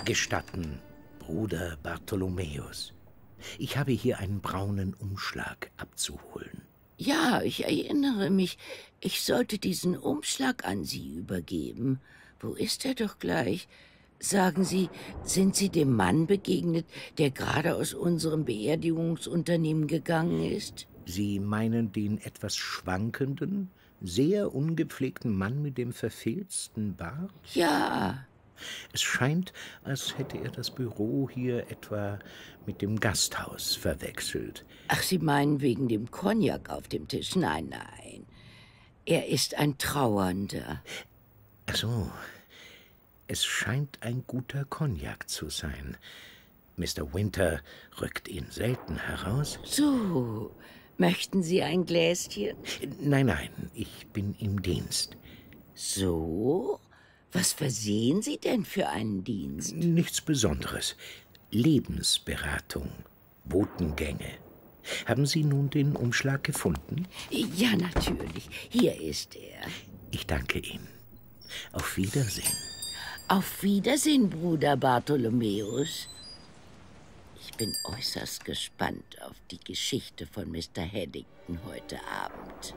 Gestatten, Bruder Bartholomäus. Ich habe hier einen braunen Umschlag abzuholen. Ja, ich erinnere mich. Ich sollte diesen Umschlag an Sie übergeben. Wo ist er doch gleich? Sagen Sie, sind Sie dem Mann begegnet, der gerade aus unserem Beerdigungsunternehmen gegangen ist? Sie meinen den etwas schwankenden, sehr ungepflegten Mann mit dem verfilzten Bart? Ja. Es scheint, als hätte er das Büro hier etwa mit dem Gasthaus verwechselt. Ach, Sie meinen wegen dem Cognac auf dem Tisch? Nein, nein. Er ist ein Trauernder. Ach so. Es scheint ein guter Cognac zu sein. Mister Winter rückt ihn selten heraus. So, möchten Sie ein Gläschen? Nein, nein, ich bin im Dienst. So? Was versehen Sie denn für einen Dienst? Nichts Besonderes. Lebensberatung, Botengänge. Haben Sie nun den Umschlag gefunden? Ja, natürlich. Hier ist er. Ich danke Ihnen. Auf Wiedersehen. Auf Wiedersehen, Bruder Bartholomäus. Ich bin äußerst gespannt auf die Geschichte von Mister Haddington heute Abend.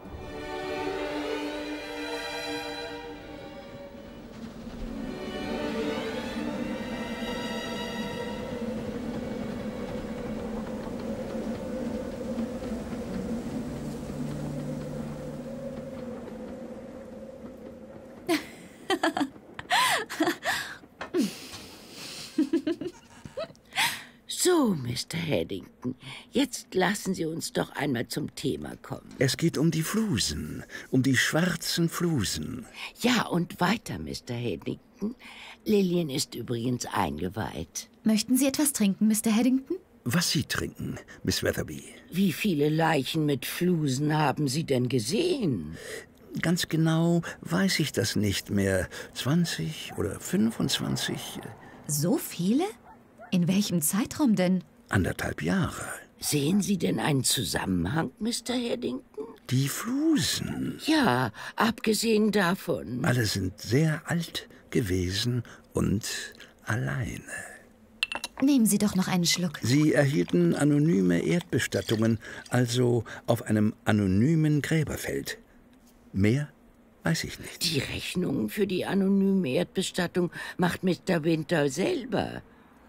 So, Mister Haddington, jetzt lassen Sie uns doch einmal zum Thema kommen. Es geht um die Flusen, um die schwarzen Flusen. Ja, und weiter, Mister Haddington. Lillian ist übrigens eingeweiht. Möchten Sie etwas trinken, Mister Haddington? Was Sie trinken, Miss Weatherby? Wie viele Leichen mit Flusen haben Sie denn gesehen? Ganz genau weiß ich das nicht mehr. zwanzig oder fünfundzwanzig? So viele? In welchem Zeitraum denn? Anderthalb Jahre. Sehen Sie denn einen Zusammenhang, Mister Haddington? Die Flusen. Ja, abgesehen davon. Alle sind sehr alt gewesen und alleine. Nehmen Sie doch noch einen Schluck. Sie erhielten anonyme Erdbestattungen, also auf einem anonymen Gräberfeld. Mehr weiß ich nicht. Die Rechnung für die anonyme Erdbestattung macht Mister Winter selber.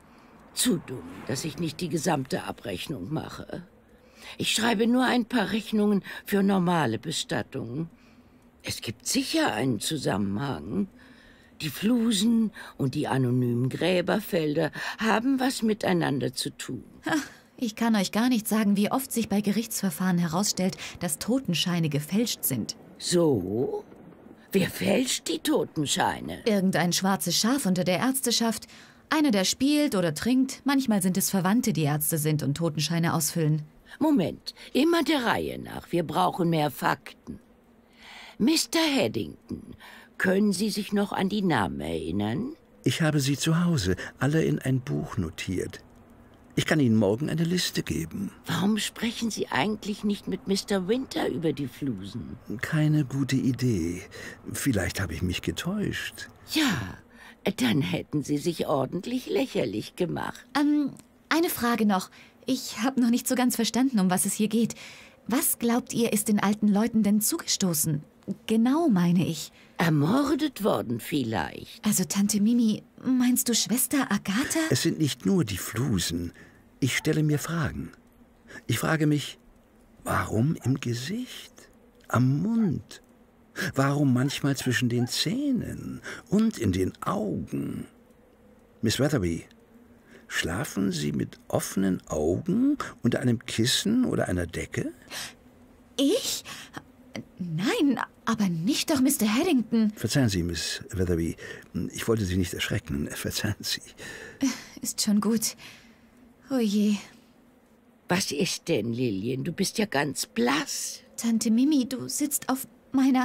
Zu dumm, dass ich nicht die gesamte Abrechnung mache. Ich schreibe nur ein paar Rechnungen für normale Bestattungen. Es gibt sicher einen Zusammenhang. Die Flusen und die anonymen Gräberfelder haben was miteinander zu tun. Ach, ich kann euch gar nicht sagen, wie oft sich bei Gerichtsverfahren herausstellt, dass Totenscheine gefälscht sind. So? Wer fälscht die Totenscheine? Irgendein schwarzes Schaf unter der Ärzteschaft. Einer, der spielt oder trinkt. Manchmal sind es Verwandte, die Ärzte sind und Totenscheine ausfüllen. Moment, immer der Reihe nach. Wir brauchen mehr Fakten. Mister Haddington, können Sie sich noch an die Namen erinnern? Ich habe sie zu Hause, alle in ein Buch notiert. Ich kann Ihnen morgen eine Liste geben. Warum sprechen Sie eigentlich nicht mit Mister Winter über die Flusen? Keine gute Idee. Vielleicht habe ich mich getäuscht. Ja, dann hätten Sie sich ordentlich lächerlich gemacht. Ähm, eine Frage noch. Ich habe noch nicht so ganz verstanden, um was es hier geht. Was glaubt ihr, ist den alten Leuten denn zugestoßen? Genau, meine ich. Ermordet worden vielleicht. Also, Tante Mimi, meinst du Schwester Agatha? Es sind nicht nur die Flusen. Ich stelle mir Fragen. Ich frage mich, warum im Gesicht, am Mund? Warum manchmal zwischen den Zähnen und in den Augen? Miss Weatherby, schlafen Sie mit offenen Augen unter einem Kissen oder einer Decke? Ich? Nein, aber nicht doch Mister Haddington. Verzeihen Sie, Miss Weatherby. Ich wollte Sie nicht erschrecken. Verzeihen Sie. Ist schon gut. Oh je. Was ist denn, Lillian? Du bist ja ganz blass. Tante Mimi, du sitzt auf meiner...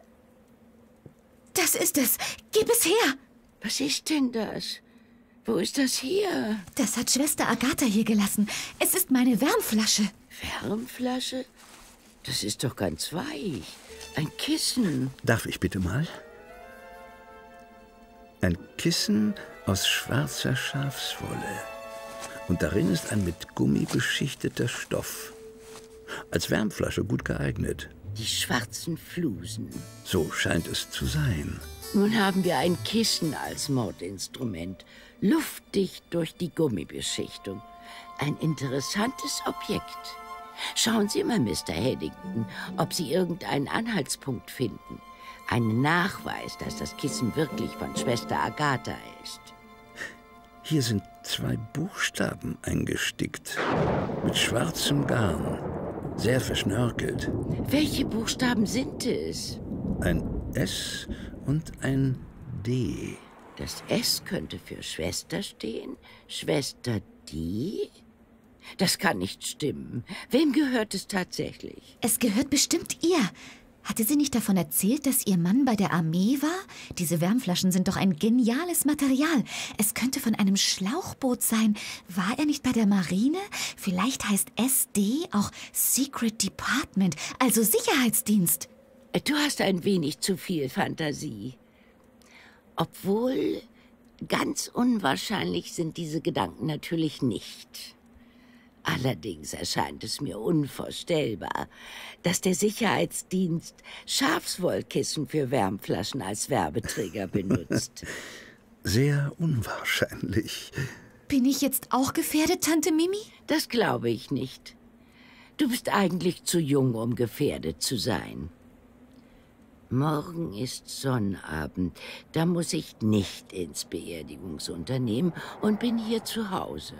Das ist es. Gib es her. Was ist denn das? Wo ist das hier? Das hat Schwester Agatha hier gelassen. Es ist meine Wärmflasche. Wärmflasche? Das ist doch ganz weich. Ein Kissen. Darf ich bitte mal? Ein Kissen aus schwarzer Schafswolle. Und darin ist ein mit Gummi beschichteter Stoff. Als Wärmflasche gut geeignet. Die schwarzen Flusen. So scheint es zu sein. Nun haben wir ein Kissen als Mordinstrument. Luftdicht durch die Gummibeschichtung. Ein interessantes Objekt. Schauen Sie mal, Mister Haddington, ob Sie irgendeinen Anhaltspunkt finden. Einen Nachweis, dass das Kissen wirklich von Schwester Agatha ist. Hier sind zwei Buchstaben eingestickt. Mit schwarzem Garn. Sehr verschnörkelt. Welche Buchstaben sind es? Ein S und ein D. Das S könnte für Schwester stehen. Schwester die? Das kann nicht stimmen. Wem gehört es tatsächlich? Es gehört bestimmt ihr. Hatte sie nicht davon erzählt, dass ihr Mann bei der Armee war? Diese Wärmflaschen sind doch ein geniales Material. Es könnte von einem Schlauchboot sein. War er nicht bei der Marine? Vielleicht heißt S D auch Secret Department, also Sicherheitsdienst. Du hast ein wenig zu viel Fantasie. Obwohl, ganz unwahrscheinlich sind diese Gedanken natürlich nicht. Allerdings erscheint es mir unvorstellbar, dass der Sicherheitsdienst Schafswollkissen für Wärmflaschen als Werbeträger benutzt. Sehr unwahrscheinlich. Bin ich jetzt auch gefährdet, Tante Mimi? Das glaube ich nicht. Du bist eigentlich zu jung, um gefährdet zu sein. Morgen ist Sonnabend. Da muss ich nicht ins Beerdigungsunternehmen und bin hier zu Hause.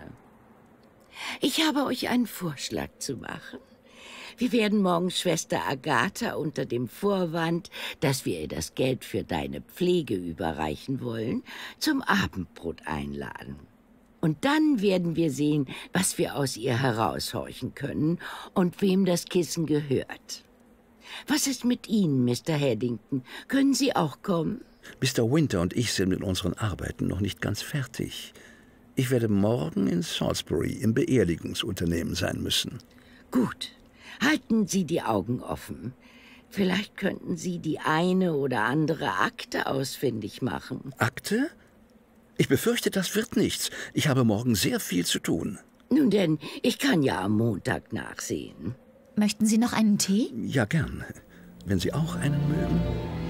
Ich habe euch einen Vorschlag zu machen. Wir werden morgen Schwester Agatha unter dem Vorwand, dass wir ihr das Geld für deine Pflege überreichen wollen, zum Abendbrot einladen. Und dann werden wir sehen, was wir aus ihr heraushorchen können und wem das Kissen gehört. Was ist mit Ihnen, Mister Haddington? Können Sie auch kommen? Mister Winter und ich sind mit unseren Arbeiten noch nicht ganz fertig. Ich werde morgen in Salisbury im Beerdigungsunternehmen sein müssen. Gut. Halten Sie die Augen offen. Vielleicht könnten Sie die eine oder andere Akte ausfindig machen. Akte? Ich befürchte, das wird nichts. Ich habe morgen sehr viel zu tun. Nun denn, ich kann ja am Montag nachsehen. Möchten Sie noch einen Tee? Ja, gern. Wenn Sie auch einen mögen.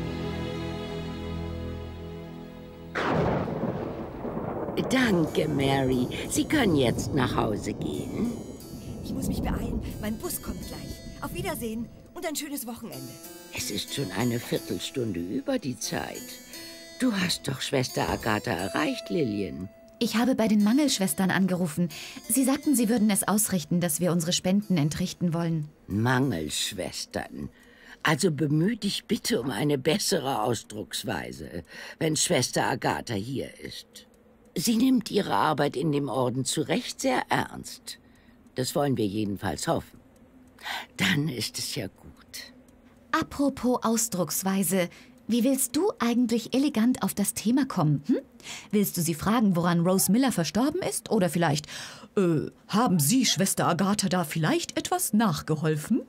Danke, Mary. Sie können jetzt nach Hause gehen. Ich muss mich beeilen. Mein Bus kommt gleich. Auf Wiedersehen und ein schönes Wochenende. Es ist schon eine Viertelstunde über die Zeit. Du hast doch Schwester Agatha erreicht, Lillian. Ich habe bei den Mangelschwestern angerufen. Sie sagten, sie würden es ausrichten, dass wir unsere Spenden entrichten wollen. Mangelschwestern. Also bemühe dich bitte um eine bessere Ausdrucksweise, wenn Schwester Agatha hier ist. Sie nimmt ihre Arbeit in dem Orden zu Recht sehr ernst. Das wollen wir jedenfalls hoffen. Dann ist es ja gut. Apropos Ausdrucksweise, wie willst du eigentlich elegant auf das Thema kommen? Hm? Willst du sie fragen, woran Rose Miller verstorben ist? Oder vielleicht, äh, haben Sie, Schwester Agatha, da vielleicht etwas nachgeholfen?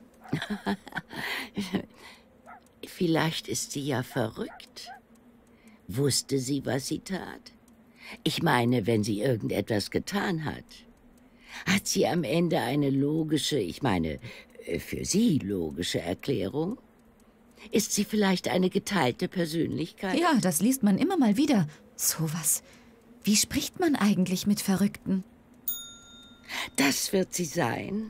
Vielleicht ist sie ja verrückt. Wusste sie, was sie tat? Ich meine, wenn sie irgendetwas getan hat. Hat sie am Ende eine logische, ich meine, für sie logische Erklärung? Ist sie vielleicht eine geteilte Persönlichkeit? Ja, das liest man immer mal wieder. Sowas. Wie spricht man eigentlich mit Verrückten? Das wird sie sein.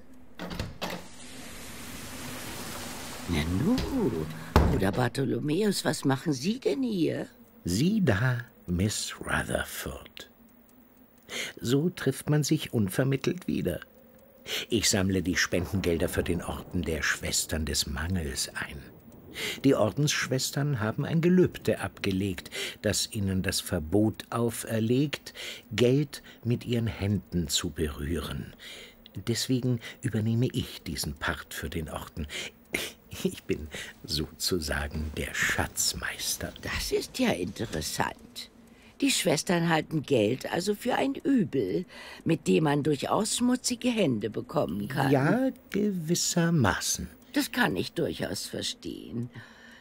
Nanu, Bruder Bartholomäus, was machen Sie denn hier? Sie da, Miss Rutherford. So trifft man sich unvermittelt wieder. Ich sammle die Spendengelder für den Orden der Schwestern des Mangels ein. Die Ordensschwestern haben ein Gelübde abgelegt, das ihnen das Verbot auferlegt, Geld mit ihren Händen zu berühren. Deswegen übernehme ich diesen Part für den Orden. Ich bin sozusagen der Schatzmeister. Das ist ja interessant. Die Schwestern halten Geld also für ein Übel, mit dem man durchaus schmutzige Hände bekommen kann. Ja, gewissermaßen. Das kann ich durchaus verstehen.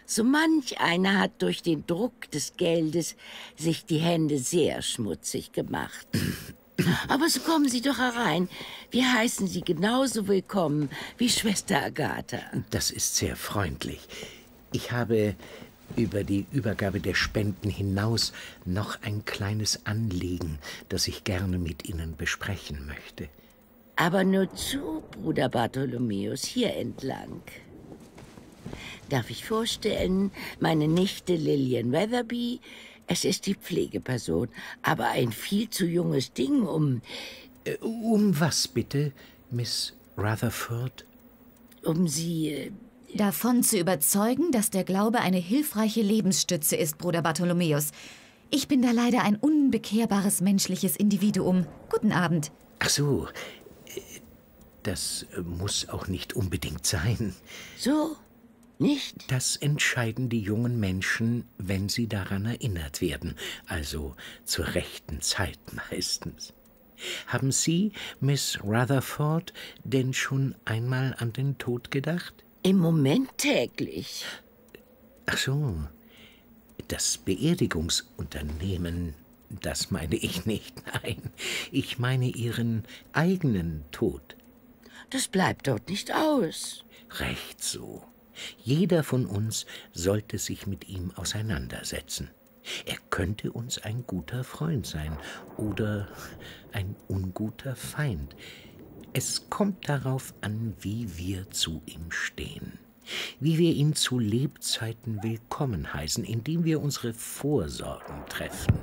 So manch einer hat durch den Druck des Geldes sich die Hände sehr schmutzig gemacht. Aber so kommen Sie doch herein. Wir heißen Sie genauso willkommen wie Schwester Agatha. Das ist sehr freundlich. Ich habe über die Übergabe der Spenden hinaus noch ein kleines Anliegen, das ich gerne mit Ihnen besprechen möchte. Aber nur zu, Bruder Bartholomäus, hier entlang. Darf ich vorstellen, meine Nichte Lillian Weatherby. Es ist die Pflegeperson, aber ein viel zu junges Ding, um... Äh, um was bitte, Miss Rutherford? Um Sie... Äh, davon zu überzeugen, dass der Glaube eine hilfreiche Lebensstütze ist, Bruder Bartholomäus. Ich bin da leider ein unbekehrbares menschliches Individuum. Guten Abend. Ach so, das muss auch nicht unbedingt sein. So? Nicht? Das entscheiden die jungen Menschen, wenn sie daran erinnert werden, also zur rechten Zeit meistens. Haben Sie, Miss Rutherford, denn schon einmal an den Tod gedacht? Im Moment täglich. Ach so, das Beerdigungsunternehmen, das meine ich nicht, nein. Ich meine Ihren eigenen Tod. Das bleibt dort nicht aus. Recht so. Jeder von uns sollte sich mit ihm auseinandersetzen. Er könnte uns ein guter Freund sein oder ein unguter Feind. Es kommt darauf an, wie wir zu ihm stehen, wie wir ihn zu Lebzeiten willkommen heißen, indem wir unsere Vorsorgen treffen.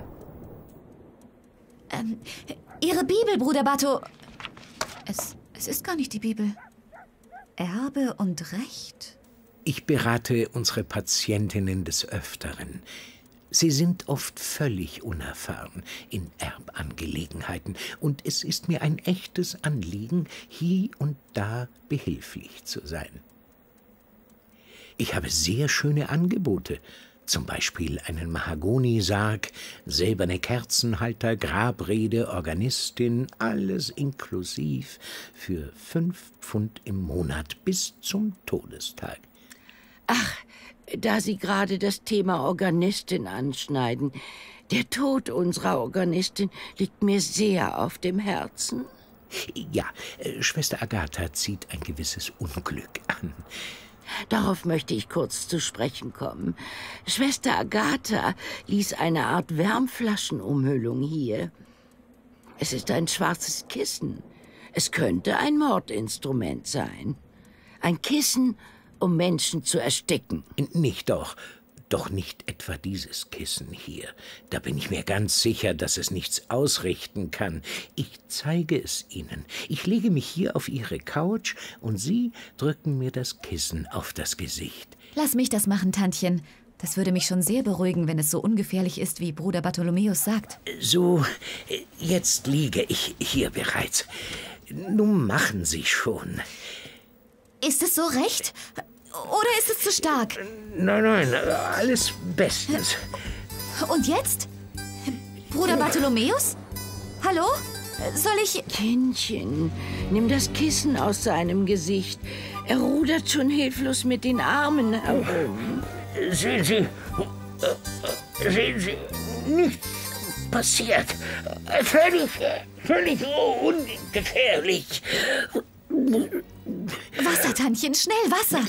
Ähm, Ihre Bibel, Bruder Bartho... Es, es ist gar nicht die Bibel. Erbe und Recht? Ich berate unsere Patientinnen des Öfteren. Sie sind oft völlig unerfahren in Erbangelegenheiten, und es ist mir ein echtes Anliegen, hier und da behilflich zu sein. Ich habe sehr schöne Angebote, zum Beispiel einen Mahagonisarg, silberne Kerzenhalter, Grabrede, Organistin, alles inklusiv für fünf Pfund im Monat bis zum Todestag. Ach, da Sie gerade das Thema Organistin anschneiden. Der Tod unserer Organistin liegt mir sehr auf dem Herzen. Ja, äh, Schwester Agatha zieht ein gewisses Unglück an. Darauf möchte ich kurz zu sprechen kommen. Schwester Agatha ließ eine Art Wärmflaschenumhüllung hier. Es ist ein schwarzes Kissen. Es könnte ein Mordinstrument sein. Ein Kissen, um Menschen zu ersticken. Nicht doch. Doch nicht etwa dieses Kissen hier. Da bin ich mir ganz sicher, dass es nichts ausrichten kann. Ich zeige es Ihnen. Ich lege mich hier auf Ihre Couch und Sie drücken mir das Kissen auf das Gesicht. Lass mich das machen, Tantchen. Das würde mich schon sehr beruhigen, wenn es so ungefährlich ist, wie Bruder Bartholomäus sagt. So, jetzt liege ich hier bereits. Nun machen Sie schon. Ist es so recht? Oder ist es zu stark? Nein, nein, alles bestens. Und jetzt? Bruder Bartholomäus? Hallo? Soll ich... Kindchen, nimm das Kissen aus seinem Gesicht. Er rudert schon hilflos mit den Armen herum. Sehen Sie, sehen Sie, nichts passiert. Völlig, völlig ungefährlich. Wasser, Tantchen, schnell Wasser.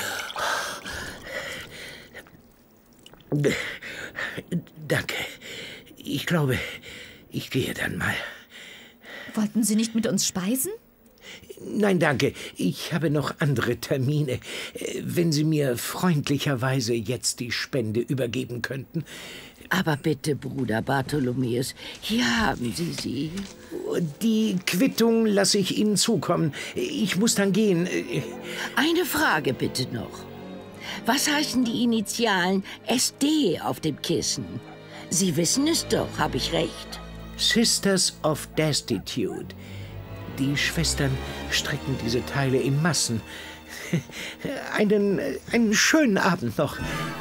Danke. Ich glaube, ich gehe dann mal. Wollten Sie nicht mit uns speisen? Nein, danke. Ich habe noch andere Termine. Wenn Sie mir freundlicherweise jetzt die Spende übergeben könnten. Aber bitte, Bruder Bartholomäus, hier haben Sie sie. Die Quittung lasse ich Ihnen zukommen. Ich muss dann gehen. Eine Frage bitte noch. Was heißen die Initialen S D auf dem Kissen? Sie wissen es doch, habe ich recht? Sisters of Destitute. Die Schwestern stricken diese Teile in Massen. Einen, einen schönen Abend noch.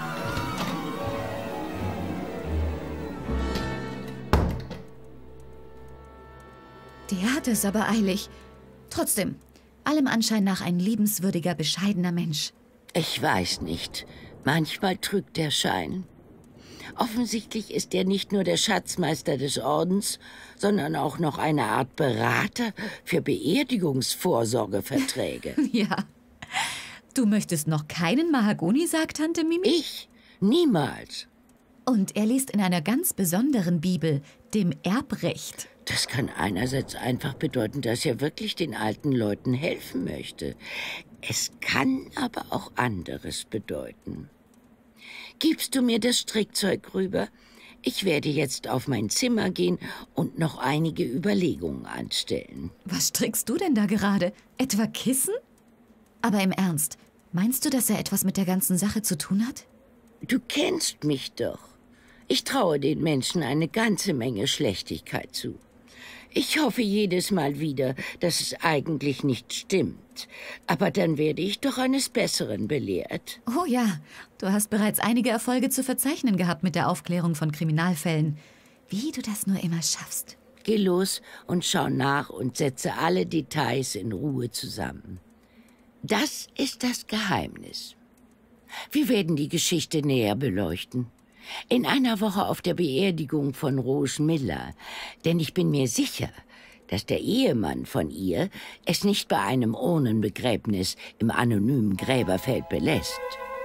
Der hat es aber eilig. Trotzdem, allem Anschein nach ein liebenswürdiger, bescheidener Mensch. Ich weiß nicht. Manchmal trügt der Schein. Offensichtlich ist er nicht nur der Schatzmeister des Ordens, sondern auch noch eine Art Berater für Beerdigungsvorsorgeverträge. Ja. Du möchtest noch keinen Mahagoni, sagt Tante Mimi? Ich? Niemals. Und er liest in einer ganz besonderen Bibel, dem Erbrecht. Das kann einerseits einfach bedeuten, dass er wirklich den alten Leuten helfen möchte. Es kann aber auch anderes bedeuten. Gibst du mir das Strickzeug rüber? Ich werde jetzt auf mein Zimmer gehen und noch einige Überlegungen anstellen. Was strickst du denn da gerade? Etwa Kissen? Aber im Ernst, meinst du, dass er etwas mit der ganzen Sache zu tun hat? Du kennst mich doch. Ich traue den Menschen eine ganze Menge Schlechtigkeit zu. Ich hoffe jedes Mal wieder, dass es eigentlich nicht stimmt. Aber dann werde ich doch eines Besseren belehrt. Oh ja, du hast bereits einige Erfolge zu verzeichnen gehabt mit der Aufklärung von Kriminalfällen. Wie du das nur immer schaffst. Geh los und schau nach und setze alle Details in Ruhe zusammen. Das ist das Geheimnis. Wir werden die Geschichte näher beleuchten. In einer Woche auf der Beerdigung von Rose Miller. Denn ich bin mir sicher, dass der Ehemann von ihr es nicht bei einem Urnenbegräbnis im anonymen Gräberfeld belässt.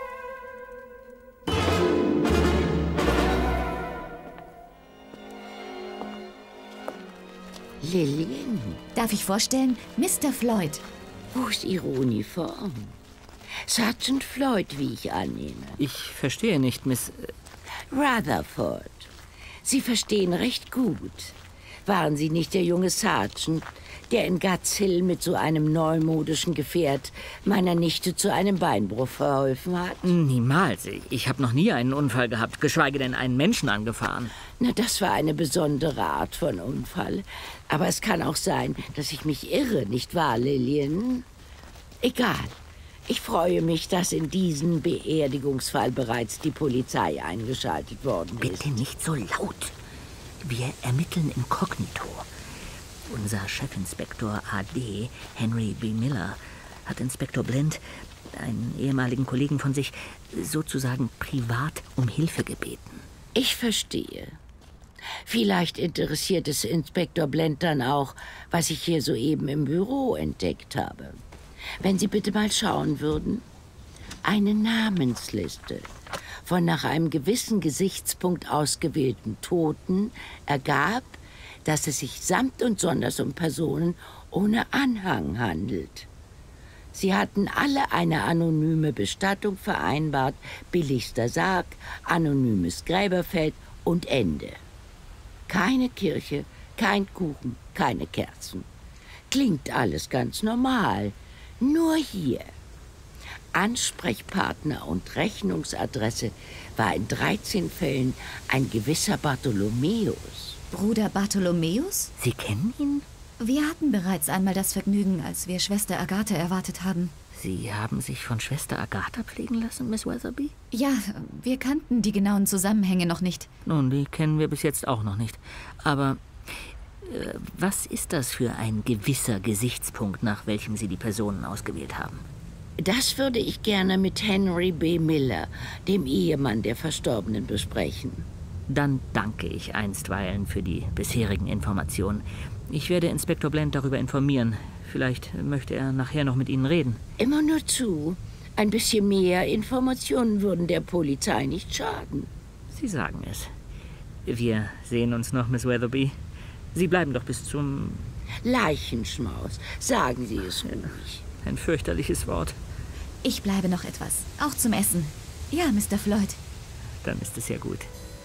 Lillian? Darf ich vorstellen, Mister Floyd. Wo ist Ihre Uniform? Sergeant Floyd, wie ich annehme. Ich verstehe nicht, Miss... Rutherford. Sie verstehen recht gut. Waren Sie nicht der junge Sergeant, der in Guts Hill mit so einem neumodischen Gefährt meiner Nichte zu einem Beinbruch verholfen hat? Niemals. Ich habe noch nie einen Unfall gehabt, geschweige denn einen Menschen angefahren. Na, das war eine besondere Art von Unfall. Aber es kann auch sein, dass ich mich irre, nicht wahr, Lillian? Egal. Ich freue mich, dass in diesem Beerdigungsfall bereits die Polizei eingeschaltet worden ist. Bitte nicht so laut. Wir ermitteln inkognito. Unser Chefinspektor A D, Henry B. Miller, hat Inspektor Blend, einen ehemaligen Kollegen von sich, sozusagen privat um Hilfe gebeten. Ich verstehe. Vielleicht interessiert es Inspektor Blend dann auch, was ich hier soeben im Büro entdeckt habe. Wenn Sie bitte mal schauen würden. Eine Namensliste von nach einem gewissen Gesichtspunkt ausgewählten Toten ergab, dass es sich samt und sonders um Personen ohne Anhang handelt. Sie hatten alle eine anonyme Bestattung vereinbart, billigster Sarg, anonymes Gräberfeld und Ende. Keine Kirche, kein Kuchen, keine Kerzen. Klingt alles ganz normal. Nur hier. Ansprechpartner und Rechnungsadresse war in dreizehn Fällen ein gewisser Bartholomäus. Bruder Bartholomäus? Sie kennen ihn? Wir hatten bereits einmal das Vergnügen, als wir Schwester Agathe erwartet haben. Sie haben sich von Schwester Agatha pflegen lassen, Miss Weatherby? Ja, wir kannten die genauen Zusammenhänge noch nicht. Nun, die kennen wir bis jetzt auch noch nicht. Aber äh, was ist das für ein gewisser Gesichtspunkt, nach welchem Sie die Personen ausgewählt haben? Das würde ich gerne mit Henry B. Miller, dem Ehemann der Verstorbenen, besprechen. Dann danke ich einstweilen für die bisherigen Informationen. Ich werde Inspektor Blend darüber informieren. Vielleicht möchte er nachher noch mit Ihnen reden. Immer nur zu. Ein bisschen mehr Informationen würden der Polizei nicht schaden. Sie sagen es. Wir sehen uns noch, Miss Weatherby. Sie bleiben doch bis zum... Leichenschmaus. Sagen Sie es ruhig. Ein fürchterliches Wort. Ich bleibe noch etwas. Auch zum Essen. Ja, Mister Floyd. Dann ist es ja gut.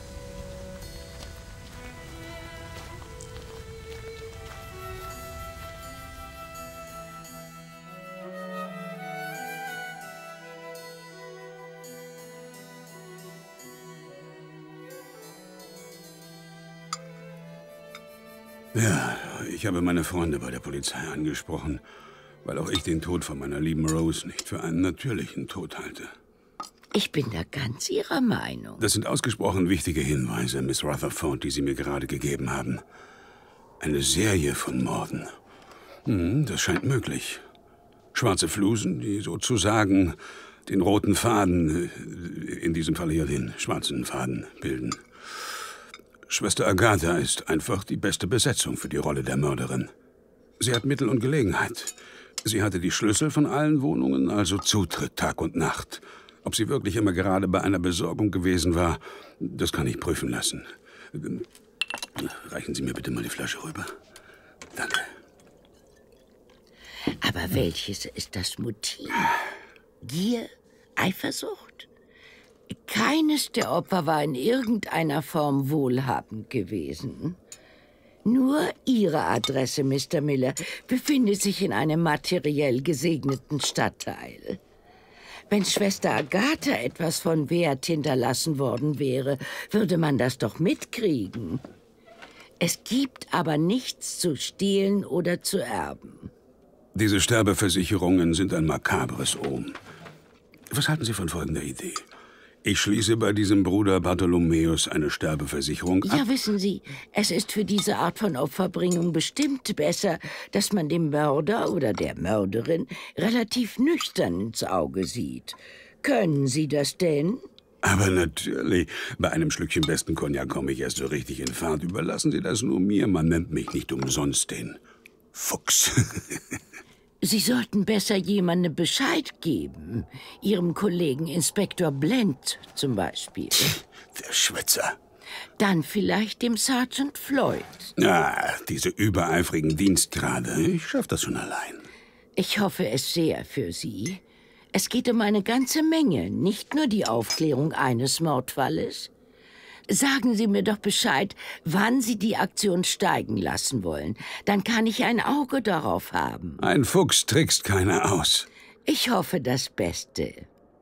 Ja, ich habe meine Freunde bei der Polizei angesprochen, weil auch ich den Tod von meiner lieben Rose nicht für einen natürlichen Tod halte. Ich bin da ganz Ihrer Meinung. Das sind ausgesprochen wichtige Hinweise, Miss Rutherford, die Sie mir gerade gegeben haben. Eine Serie von Morden. Hm, das scheint möglich. Schwarze Flusen, die sozusagen den roten Faden in diesem Fall hier den schwarzen Faden bilden. Schwester Agatha ist einfach die beste Besetzung für die Rolle der Mörderin. Sie hat Mittel und Gelegenheit. Sie hatte die Schlüssel von allen Wohnungen, also Zutritt Tag und Nacht. Ob sie wirklich immer gerade bei einer Besorgung gewesen war, das kann ich prüfen lassen. Reichen Sie mir bitte mal die Flasche rüber. Danke. Aber welches ist das Motiv? Gier? Eifersucht? Keines der Opfer war in irgendeiner Form wohlhabend gewesen. Nur Ihre Adresse, Mister Miller, befindet sich in einem materiell gesegneten Stadtteil. Wenn Schwester Agatha etwas von Wert hinterlassen worden wäre, würde man das doch mitkriegen. Es gibt aber nichts zu stehlen oder zu erben. Diese Sterbeversicherungen sind ein makabres Omen. Was halten Sie von folgender Idee? Ich schließe bei diesem Bruder Bartholomäus eine Sterbeversicherung ab. Ja, wissen Sie, es ist für diese Art von Opferbringung bestimmt besser, dass man dem Mörder oder der Mörderin relativ nüchtern ins Auge sieht. Können Sie das denn? Aber natürlich. Bei einem Schlückchen besten Cognac komme ich erst so richtig in Fahrt. Überlassen Sie das nur mir. Man nennt mich nicht umsonst den Fuchs. Sie sollten besser jemandem Bescheid geben. Ihrem Kollegen Inspektor Blend zum Beispiel. Der Schwätzer. Dann vielleicht dem Sergeant Floyd. Ah, diese übereifrigen Dienstgrade. Ich schaff das schon allein. Ich hoffe es sehr für Sie. Es geht um eine ganze Menge, nicht nur die Aufklärung eines Mordfalles. Sagen Sie mir doch Bescheid, wann Sie die Aktion steigen lassen wollen. Dann kann ich ein Auge darauf haben. Ein Fuchs trickst keiner aus. Ich hoffe das Beste.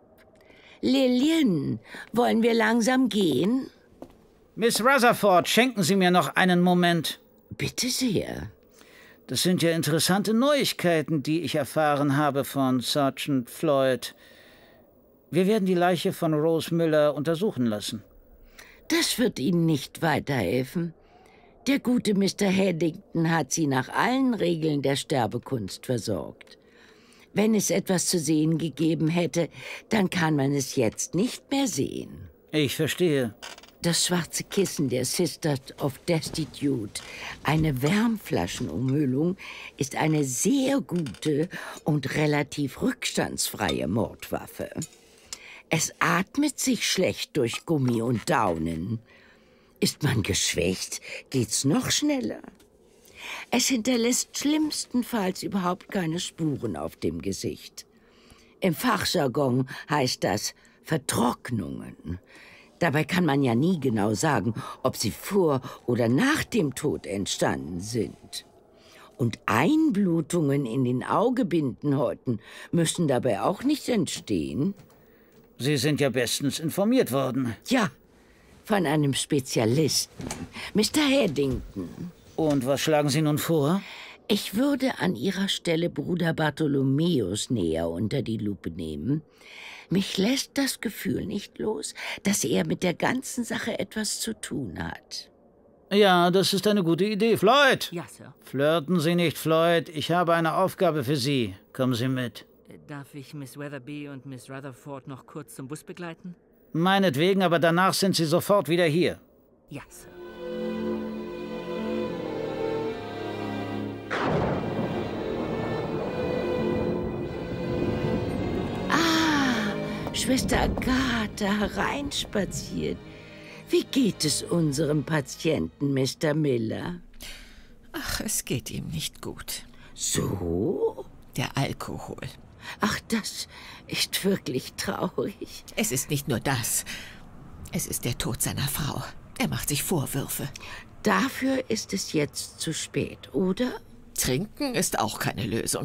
Lillian, wollen wir langsam gehen? Miss Rutherford, schenken Sie mir noch einen Moment. Bitte sehr. Das sind ja interessante Neuigkeiten, die ich erfahren habe von Sergeant Floyd. Wir werden die Leiche von Rose Miller untersuchen lassen. Das wird Ihnen nicht weiterhelfen. Der gute Mister Haddington hat sie nach allen Regeln der Sterbekunst versorgt. Wenn es etwas zu sehen gegeben hätte, dann kann man es jetzt nicht mehr sehen. Ich verstehe. Das schwarze Kissen der Sisters of Destitute, eine Wärmflaschenumhüllung, ist eine sehr gute und relativ rückstandsfreie Mordwaffe. Es atmet sich schlecht durch Gummi und Daunen. Ist man geschwächt, geht's noch schneller. Es hinterlässt schlimmstenfalls überhaupt keine Spuren auf dem Gesicht. Im Fachjargon heißt das Vertrocknungen. Dabei kann man ja nie genau sagen, ob sie vor oder nach dem Tod entstanden sind. Und Einblutungen in den Augebindenhäuten müssen dabei auch nicht entstehen. Sie sind ja bestens informiert worden. Ja, von einem Spezialisten, Mister Haddington. Und was schlagen Sie nun vor? Ich würde an Ihrer Stelle Bruder Bartholomäus näher unter die Lupe nehmen. Mich lässt das Gefühl nicht los, dass er mit der ganzen Sache etwas zu tun hat. Ja, das ist eine gute Idee. Floyd! Ja, Sir. Flirten Sie nicht, Floyd. Ich habe eine Aufgabe für Sie. Kommen Sie mit. Darf ich Miss Weatherby und Miss Rutherford noch kurz zum Bus begleiten? Meinetwegen, aber danach sind Sie sofort wieder hier. Ja, Sir. Ah, Schwester Agatha hereinspaziert. Wie geht es unserem Patienten, Mister Miller? Ach, es geht ihm nicht gut. So? Der Alkohol. Ach, das ist wirklich traurig. Es ist nicht nur das. Es ist der Tod seiner Frau. Er macht sich Vorwürfe. Dafür ist es jetzt zu spät, oder? Trinken ist auch keine Lösung.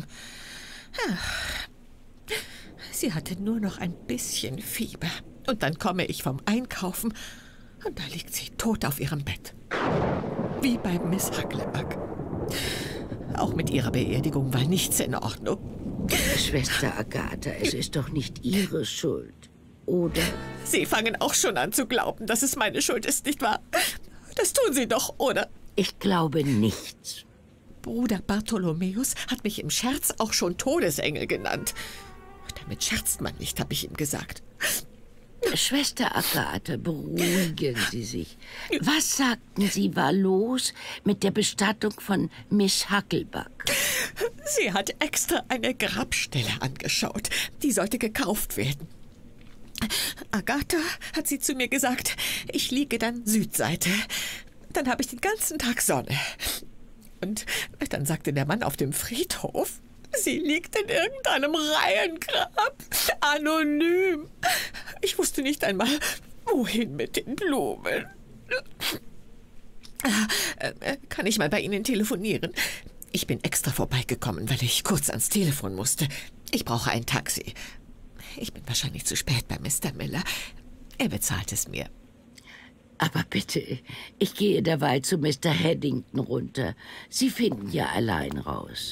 Sie hatte nur noch ein bisschen Fieber. Und dann komme ich vom Einkaufen und da liegt sie tot auf ihrem Bett. Wie bei Miss Huckleback. Auch mit ihrer Beerdigung war nichts in Ordnung. Schwester Agatha, es ist doch nicht Ihre Schuld, oder? Sie fangen auch schon an zu glauben, dass es meine Schuld ist, nicht wahr? Das tun Sie doch, oder? Ich glaube nicht. Bruder Bartholomäus hat mich im Scherz auch schon Todesengel genannt. Damit scherzt man nicht, habe ich ihm gesagt. Schwester Agatha, beruhigen Sie sich. Was sagten Sie, war los mit der Bestattung von Miss Hucklebuck? Sie hat extra eine Grabstelle angeschaut. Die sollte gekauft werden. Agatha hat sie zu mir gesagt, ich liege dann Südseite. Dann habe ich den ganzen Tag Sonne. Und dann sagte der Mann auf dem Friedhof, sie liegt in irgendeinem Reihengrab, anonym. Ich wusste nicht einmal, wohin mit den Blumen. Kann ich mal bei Ihnen telefonieren? Ich bin extra vorbeigekommen, weil ich kurz ans Telefon musste. Ich brauche ein Taxi. Ich bin wahrscheinlich zu spät bei Mister Miller. Er bezahlt es mir. Aber bitte, ich gehe derweil zu Mister Haddington runter. Sie finden ja allein raus.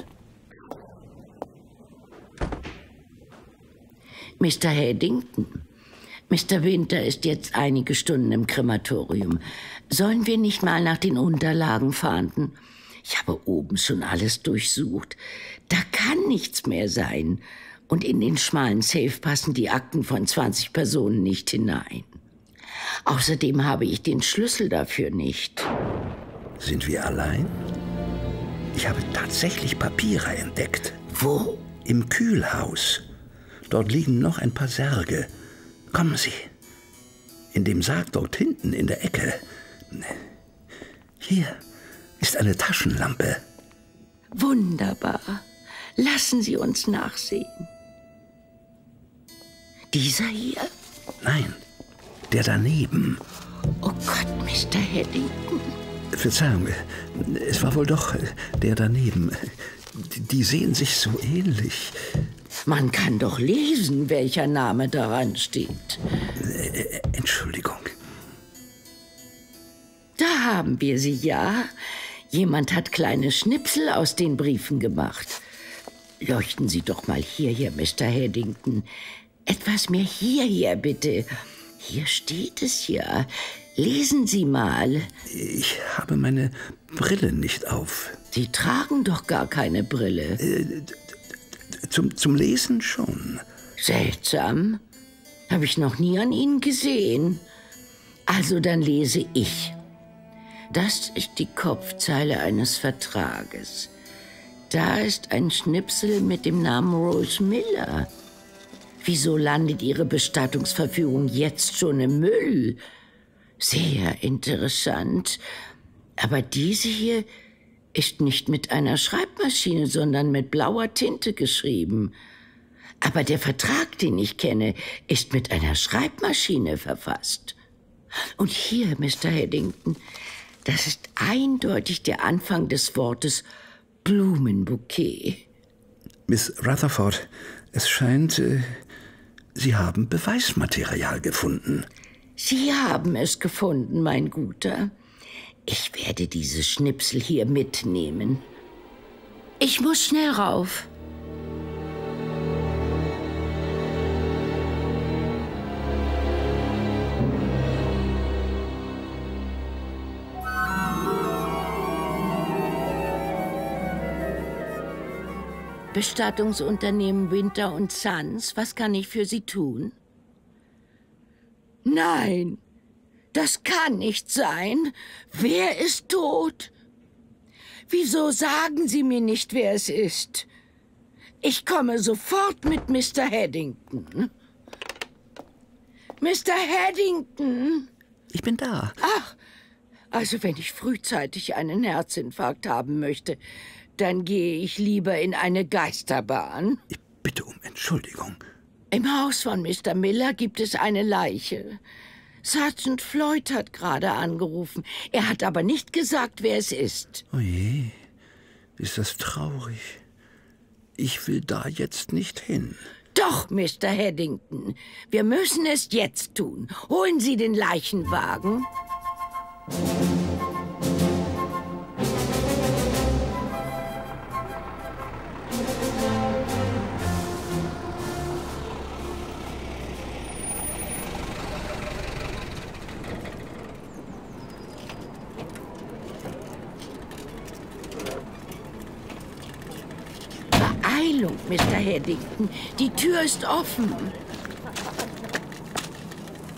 Mister Haddington, Mister Winter ist jetzt einige Stunden im Krematorium. Sollen wir nicht mal nach den Unterlagen fahnden? Ich habe oben schon alles durchsucht. Da kann nichts mehr sein. Und in den schmalen Safe passen die Akten von zwanzig Personen nicht hinein. Außerdem habe ich den Schlüssel dafür nicht. Sind wir allein? Ich habe tatsächlich Papiere entdeckt. Wo? Im Kühlhaus. Dort liegen noch ein paar Särge. Kommen Sie. In dem Sarg dort hinten in der Ecke. Hier ist eine Taschenlampe. Wunderbar. Lassen Sie uns nachsehen. Dieser hier? Nein, der daneben. Oh Gott, Mister Haddington. Verzeihung, es war wohl doch der daneben. Die sehen sich so ähnlich. Man kann doch lesen, welcher Name daran steht. Äh, Entschuldigung. Da haben wir sie ja. Jemand hat kleine Schnipsel aus den Briefen gemacht. Leuchten Sie doch mal hierher, Mister Haddington. Etwas mehr hierher, bitte. Hier steht es ja. Lesen Sie mal. Ich habe meine Brille nicht auf. Sie tragen doch gar keine Brille. Äh, zum, zum Lesen schon. Seltsam. Habe ich noch nie an Ihnen gesehen. Also dann lese ich. Das ist die Kopfzeile eines Vertrages. Da ist ein Schnipsel mit dem Namen Rose Miller. Wieso landet Ihre Bestattungsverfügung jetzt schon im Müll? Sehr interessant. Aber diese hier ist nicht mit einer Schreibmaschine, sondern mit blauer Tinte geschrieben. Aber der Vertrag, den ich kenne, ist mit einer Schreibmaschine verfasst. Und hier, Mister Haddington, das ist eindeutig der Anfang des Wortes Blumenbouquet. Miss Rutherford, es scheint, äh, Sie haben Beweismaterial gefunden. Sie haben es gefunden, mein Guter. Ich werde dieses Schnipsel hier mitnehmen. Ich muss schnell rauf. Bestattungsunternehmen Winter und Sons, was kann ich für Sie tun? Nein, das kann nicht sein. Wer ist tot? Wieso sagen Sie mir nicht, wer es ist? Ich komme sofort mit Mister Haddington. Mister Haddington! Ich bin da. Ach, also wenn ich frühzeitig einen Herzinfarkt haben möchte, dann gehe ich lieber in eine Geisterbahn. Ich bitte um Entschuldigung. Im Haus von Mister Miller gibt es eine Leiche. Sergeant Floyd hat gerade angerufen. Er hat aber nicht gesagt, wer es ist. Oh je, ist das traurig. Ich will da jetzt nicht hin. Doch, Mister Haddington. Wir müssen es jetzt tun. Holen Sie den Leichenwagen. Beeilung, Mister Haddington. Die Tür ist offen.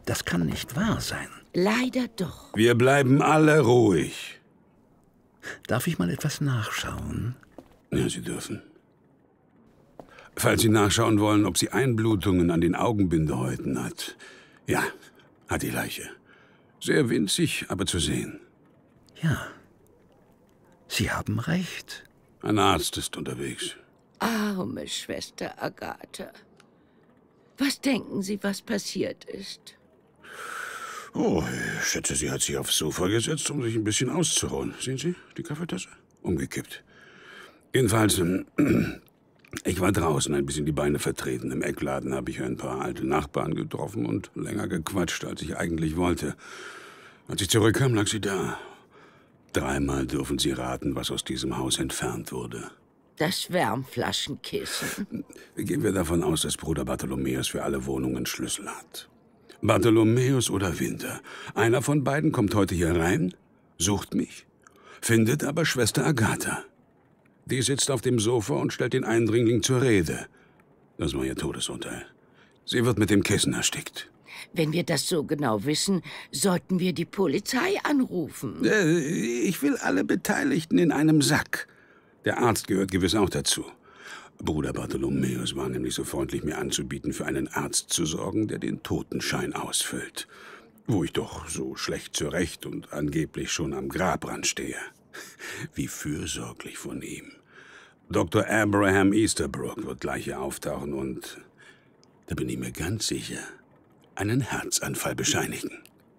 Das kann nicht wahr sein. Leider doch. Wir bleiben alle ruhig. Darf ich mal etwas nachschauen? Ja, Sie dürfen. Falls Sie nachschauen wollen, ob sie Einblutungen an den Augenbindehäuten hat. Ja, hat die Leiche. Sehr winzig, aber zu sehen. Ja, Sie haben recht. Ein Arzt ist unterwegs. Arme Schwester Agatha. Was denken Sie, was passiert ist? Oh, ich schätze, sie hat sich aufs Sofa gesetzt, um sich ein bisschen auszuruhen. Sehen Sie, die Kaffeetasse? Umgekippt. Jedenfalls, ähm, ich war draußen, ein bisschen die Beine vertreten. Im Eckladen habe ich ein paar alte Nachbarn getroffen und länger gequatscht, als ich eigentlich wollte. Als ich zurückkam, lag sie da. Dreimal dürfen Sie raten, was aus diesem Haus entfernt wurde. Das Wärmflaschenkissen. Gehen wir davon aus, dass Bruder Bartholomäus für alle Wohnungen Schlüssel hat. Bartholomäus oder Winter. Einer von beiden kommt heute hier rein, sucht mich, findet aber Schwester Agatha. Die sitzt auf dem Sofa und stellt den Eindringling zur Rede. Das war ihr Todesurteil. Sie wird mit dem Kissen erstickt. Wenn wir das so genau wissen, sollten wir die Polizei anrufen. Äh, ich will alle Beteiligten in einem Sack. Der Arzt gehört gewiss auch dazu. Bruder Bartholomäus war nämlich so freundlich, mir anzubieten, für einen Arzt zu sorgen, der den Totenschein ausfüllt. Wo ich doch so schlecht zurecht und angeblich schon am Grabrand stehe. Wie fürsorglich von ihm. Doktor Abraham Easterbrook wird gleich hier auftauchen und, da bin ich mir ganz sicher, einen Herzanfall bescheinigen.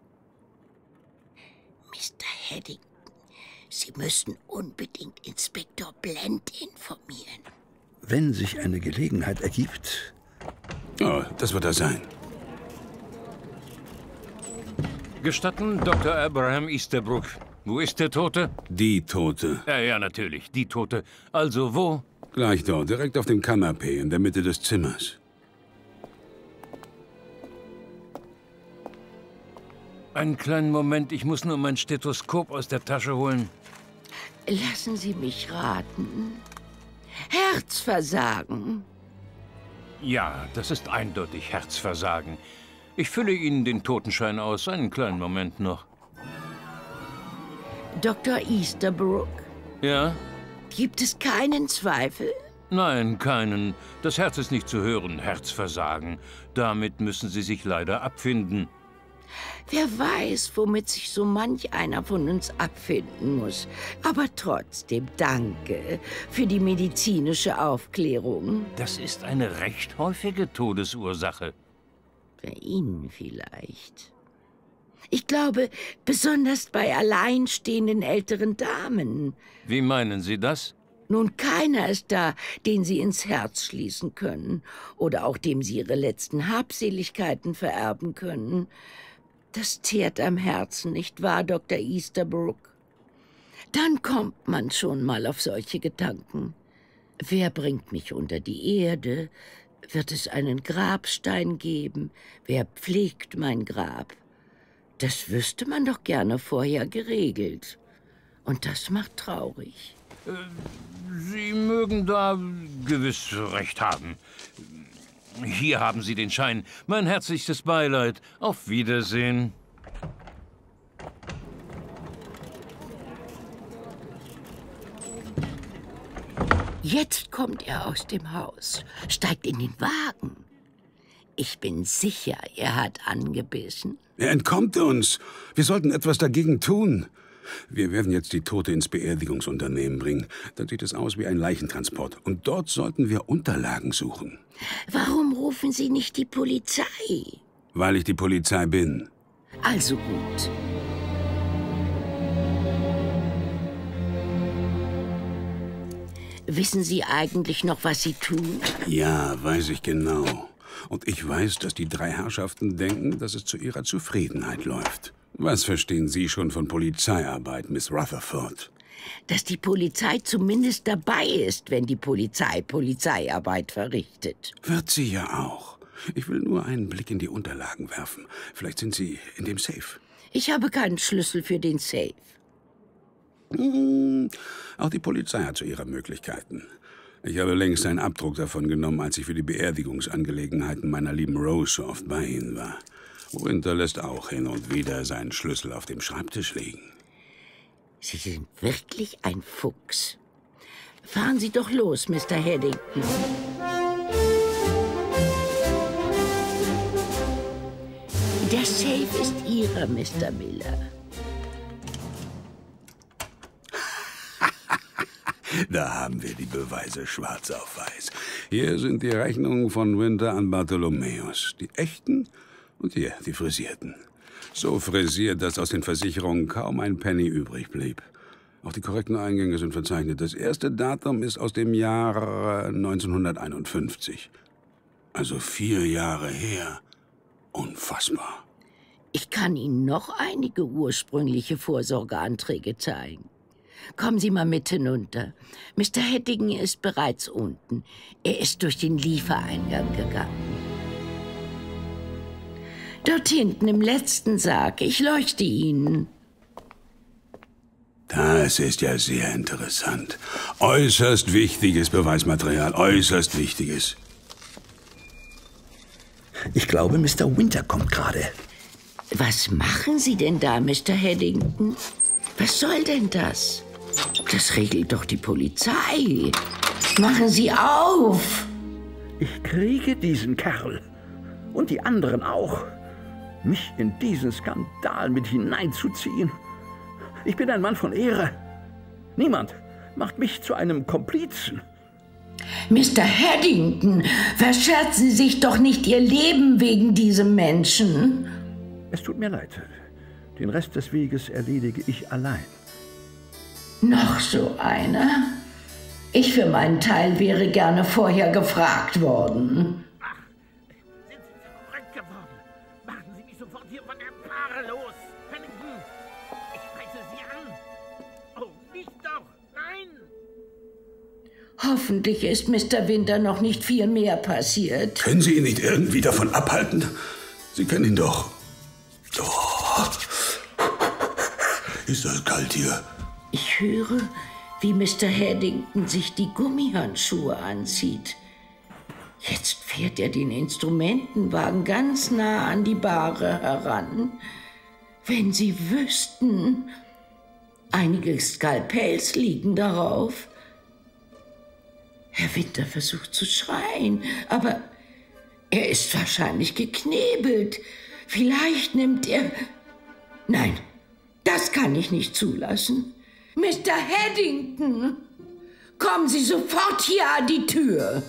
Mister Haddington, Sie müssen unbedingt Inspektor Blend informieren. Wenn sich eine Gelegenheit ergibt. Oh, das wird er sein. Gestatten, Doktor Abraham Easterbrook. Wo ist der Tote? Die Tote. Ja, ja, natürlich, die Tote. Also wo? Gleich dort, direkt auf dem Kanapee in der Mitte des Zimmers. Einen kleinen Moment, ich muss nur mein Stethoskop aus der Tasche holen. Lassen Sie mich raten. Herzversagen. Ja, das ist eindeutig Herzversagen. Ich fülle Ihnen den Totenschein aus. Einen kleinen Moment noch. Doktor Easterbrook? Ja? Gibt es keinen Zweifel? Nein, keinen. Das Herz ist nicht zu hören. Herzversagen. Damit müssen Sie sich leider abfinden. Wer weiß, womit sich so manch einer von uns abfinden muss. Aber trotzdem danke für die medizinische Aufklärung. Das ist eine recht häufige Todesursache. Bei Ihnen vielleicht. Ich glaube, besonders bei alleinstehenden älteren Damen. Wie meinen Sie das? Nun, keiner ist da, den Sie ins Herz schließen können. Oder auch dem Sie Ihre letzten Habseligkeiten vererben können. Das zehrt am Herzen, nicht wahr, Doktor Easterbrook? Dann kommt man schon mal auf solche Gedanken. Wer bringt mich unter die Erde? Wird es einen Grabstein geben? Wer pflegt mein Grab? Das wüsste man doch gerne vorher geregelt. Und das macht traurig. Äh, Sie mögen da gewiss recht haben. Hier haben Sie den Schein. Mein herzlichstes Beileid. Auf Wiedersehen. Jetzt kommt er aus dem Haus, steigt in den Wagen. Ich bin sicher, er hat angebissen. Er entkommt uns. Wir sollten etwas dagegen tun. Wir werden jetzt die Tote ins Beerdigungsunternehmen bringen. Dann sieht es aus wie ein Leichentransport. Und dort sollten wir Unterlagen suchen. Warum rufen Sie nicht die Polizei? Weil ich die Polizei bin. Also gut. Wissen Sie eigentlich noch, was Sie tun? Ja, weiß ich genau. Und ich weiß, dass die drei Herrschaften denken, dass es zu ihrer Zufriedenheit läuft. Was verstehen Sie schon von Polizeiarbeit, Miss Rutherford? Dass die Polizei zumindest dabei ist, wenn die Polizei Polizeiarbeit verrichtet. Wird sie ja auch. Ich will nur einen Blick in die Unterlagen werfen. Vielleicht sind sie in dem Safe. Ich habe keinen Schlüssel für den Safe. Hm, auch die Polizei hat so ihre Möglichkeiten. Ich habe längst einen Abdruck davon genommen, als ich für die Beerdigungsangelegenheiten meiner lieben Rose so oft bei Ihnen war. Winter lässt auch hin und wieder seinen Schlüssel auf dem Schreibtisch liegen. Sie sind wirklich ein Fuchs. Fahren Sie doch los, Mister Haddington. Der Safe ist Ihrer, Mister Miller. Da haben wir die Beweise schwarz auf weiß. Hier sind die Rechnungen von Winter an Bartholomäus. Die echten und hier die frisierten. So frisiert, dass aus den Versicherungen kaum ein Penny übrig blieb. Auch die korrekten Eingänge sind verzeichnet. Das erste Datum ist aus dem Jahr neunzehnhunderteinundfünfzig. Also vier Jahre her. Unfassbar. Ich kann Ihnen noch einige ursprüngliche Vorsorgeanträge zeigen. Kommen Sie mal mit hinunter. Mister Haddington ist bereits unten. Er ist durch den Liefereingang gegangen. Dort hinten im letzten Sarg. Ich leuchte Ihnen. Das ist ja sehr interessant. Äußerst wichtiges Beweismaterial. Äußerst wichtiges. Ich glaube, Mister Winter kommt gerade. Was machen Sie denn da, Mister Haddington? Was soll denn das? Das regelt doch die Polizei. Machen Sie auf! Ich kriege diesen Kerl. Und die anderen auch. Mich in diesen Skandal mit hineinzuziehen. Ich bin ein Mann von Ehre. Niemand macht mich zu einem Komplizen. Mister Haddington, verscherzen Sie sich doch nicht Ihr Leben wegen diesem Menschen. Es tut mir leid. Den Rest des Weges erledige ich allein. Noch so einer? Ich für meinen Teil wäre gerne vorher gefragt worden. Ach, sind Sie verrückt geworden? Machen Sie mich sofort hier von der Bahre los. Haddington, ich weise Sie an. Oh, nicht doch, nein! Hoffentlich ist Mister Winter noch nicht viel mehr passiert. Können Sie ihn nicht irgendwie davon abhalten? Sie kennen ihn doch. Oh, ist das kalt hier? Ich höre, wie Mister Haddington sich die Gummihandschuhe anzieht. Jetzt fährt er den Instrumentenwagen ganz nah an die Bahre heran. Wenn Sie wüssten, einige Skalpells liegen darauf. Herr Winter versucht zu schreien, aber er ist wahrscheinlich geknebelt. Vielleicht nimmt er... Nein, das kann ich nicht zulassen. Mister Haddington, kommen Sie sofort hier an die Tür.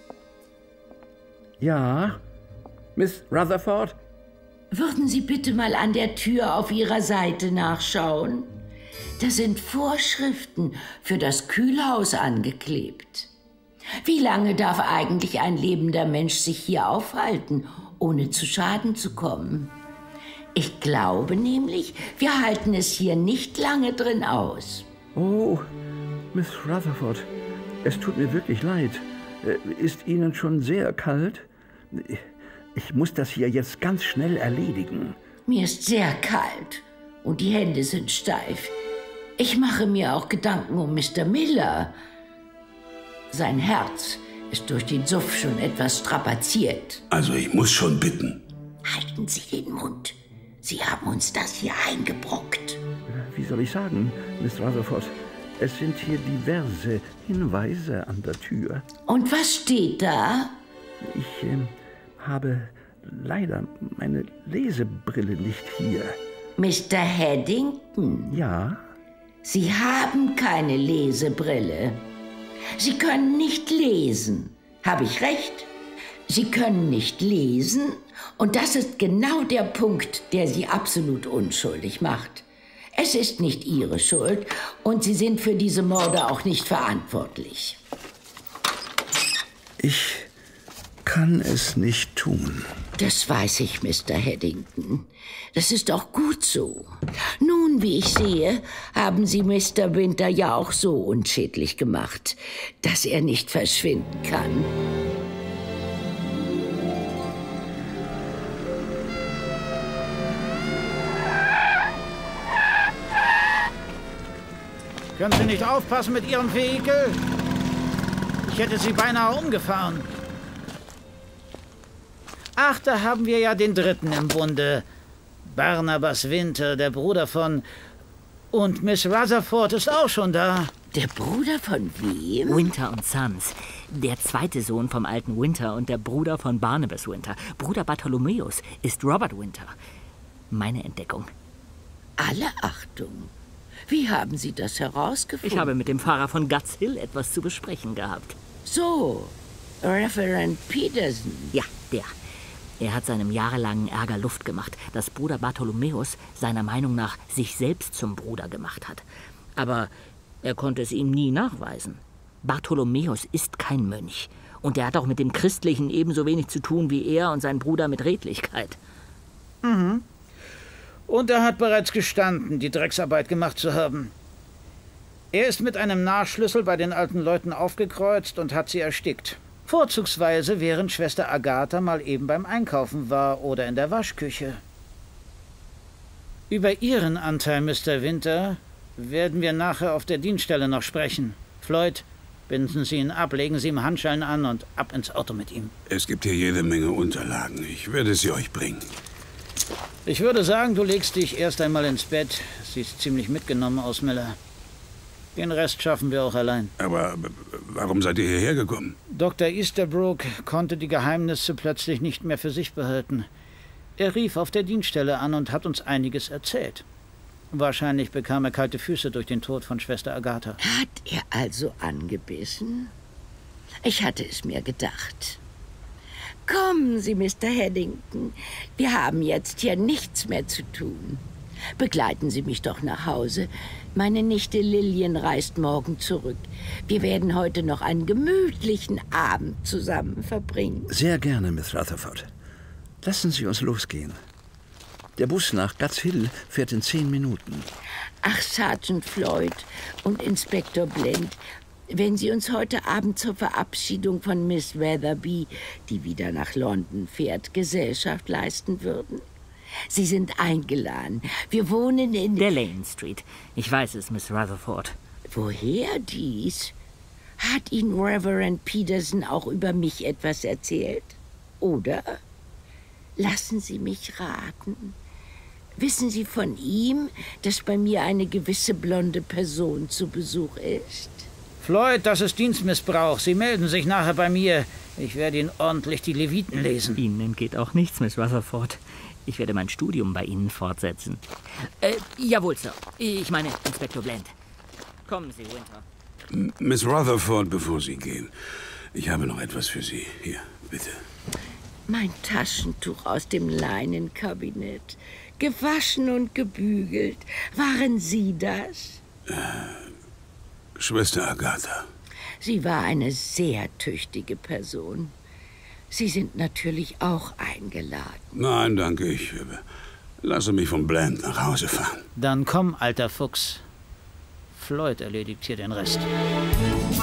Ja, Miss Rutherford? Würden Sie bitte mal an der Tür auf Ihrer Seite nachschauen? Da sind Vorschriften für das Kühlhaus angeklebt. Wie lange darf eigentlich ein lebender Mensch sich hier aufhalten, ohne zu Schaden zu kommen? Ich glaube nämlich, wir halten es hier nicht lange drin aus. Oh, Miss Rutherford, es tut mir wirklich leid. Ist Ihnen schon sehr kalt? Ich muss das hier jetzt ganz schnell erledigen. Mir ist sehr kalt und die Hände sind steif. Ich mache mir auch Gedanken um Mister Miller. Sein Herz ist durch den Suff schon etwas strapaziert. Also ich muss schon bitten. Halten Sie den Mund. Sie haben uns das hier eingebrockt. Wie soll ich sagen, Miss Rutherford? Es sind hier diverse Hinweise an der Tür. Und was steht da? Ich äh, habe leider meine Lesebrille nicht hier. Mister Haddington? Ja? Sie haben keine Lesebrille. Sie können nicht lesen. Habe ich recht? Sie können nicht lesen und das ist genau der Punkt, der Sie absolut unschuldig macht. Es ist nicht Ihre Schuld und Sie sind für diese Morde auch nicht verantwortlich. Ich kann es nicht tun. Das weiß ich, Mister Haddington. Das ist auch gut so. Nun, wie ich sehe, haben Sie Mister Winter ja auch so unschädlich gemacht, dass er nicht verschwinden kann. Können Sie nicht aufpassen mit Ihrem Vehikel? Ich hätte Sie beinahe umgefahren. Ach, da haben wir ja den Dritten im Bunde. Barnabas Winter, der Bruder von... Und Miss Rutherford ist auch schon da. Der Bruder von wem? Winter und Sons. Der zweite Sohn vom alten Winter und der Bruder von Barnabas Winter. Bruder Bartholomäus ist Robert Winter. Meine Entdeckung. Alle Achtung. Wie haben Sie das herausgefunden? Ich habe mit dem Pfarrer von Guts Hill etwas zu besprechen gehabt. So, Reverend Peterson. Ja, der. Er hat seinem jahrelangen Ärger Luft gemacht, dass Bruder Bartholomäus seiner Meinung nach sich selbst zum Bruder gemacht hat. Aber er konnte es ihm nie nachweisen. Bartholomäus ist kein Mönch. Und er hat auch mit dem Christlichen ebenso wenig zu tun wie er und sein Bruder mit Redlichkeit. Mhm. Und er hat bereits gestanden, die Drecksarbeit gemacht zu haben. Er ist mit einem Nachschlüssel bei den alten Leuten aufgekreuzt und hat sie erstickt. Vorzugsweise, während Schwester Agatha mal eben beim Einkaufen war oder in der Waschküche. Über Ihren Anteil, Mister Winter, werden wir nachher auf der Dienststelle noch sprechen. Floyd, binden Sie ihn ab, legen Sie ihm Handschellen an und ab ins Auto mit ihm. Es gibt hier jede Menge Unterlagen. Ich werde sie euch bringen. Ich würde sagen, du legst dich erst einmal ins Bett. Siehst ziemlich mitgenommen aus, Miller. Den Rest schaffen wir auch allein. Aber warum seid ihr hierher gekommen? Doktor Easterbrook konnte die Geheimnisse plötzlich nicht mehr für sich behalten. Er rief auf der Dienststelle an und hat uns einiges erzählt. Wahrscheinlich bekam er kalte Füße durch den Tod von Schwester Agatha. Hat er also angebissen? Ich hatte es mir gedacht. Kommen Sie, Mister Haddington. Wir haben jetzt hier nichts mehr zu tun. Begleiten Sie mich doch nach Hause. Meine Nichte Lillian reist morgen zurück. Wir werden heute noch einen gemütlichen Abend zusammen verbringen. Sehr gerne, Miss Rutherford. Lassen Sie uns losgehen. Der Bus nach Guts Hill fährt in zehn Minuten. Ach, Sergeant Floyd und Inspektor Blend, wenn Sie uns heute Abend zur Verabschiedung von Miss Weatherby, die wieder nach London fährt, Gesellschaft leisten würden? Sie sind eingeladen. Wir wohnen in... Der Lane Street. Ich weiß es, Miss Rutherford. Woher dies? Hat Ihnen Reverend Peterson auch über mich etwas erzählt? Oder? Lassen Sie mich raten. Wissen Sie von ihm, dass bei mir eine gewisse blonde Person zu Besuch ist? Floyd, das ist Dienstmissbrauch. Sie melden sich nachher bei mir. Ich werde Ihnen ordentlich die Leviten lesen. Ihnen entgeht auch nichts, Miss Rutherford. Ich werde mein Studium bei Ihnen fortsetzen. Äh, jawohl, Sir. Ich meine, Inspektor Blend. Kommen Sie, Winter. M- Miss Rutherford, bevor Sie gehen, ich habe noch etwas für Sie. Hier, bitte. Mein Taschentuch aus dem Leinenkabinett. Gewaschen und gebügelt. Waren Sie das? Äh, Schwester Agatha. Sie war eine sehr tüchtige Person. Sie sind natürlich auch eingeladen. Nein, danke. Ich äh, lasse mich von Bland nach Hause fahren. Dann komm, alter Fuchs. Floyd erledigt hier den Rest.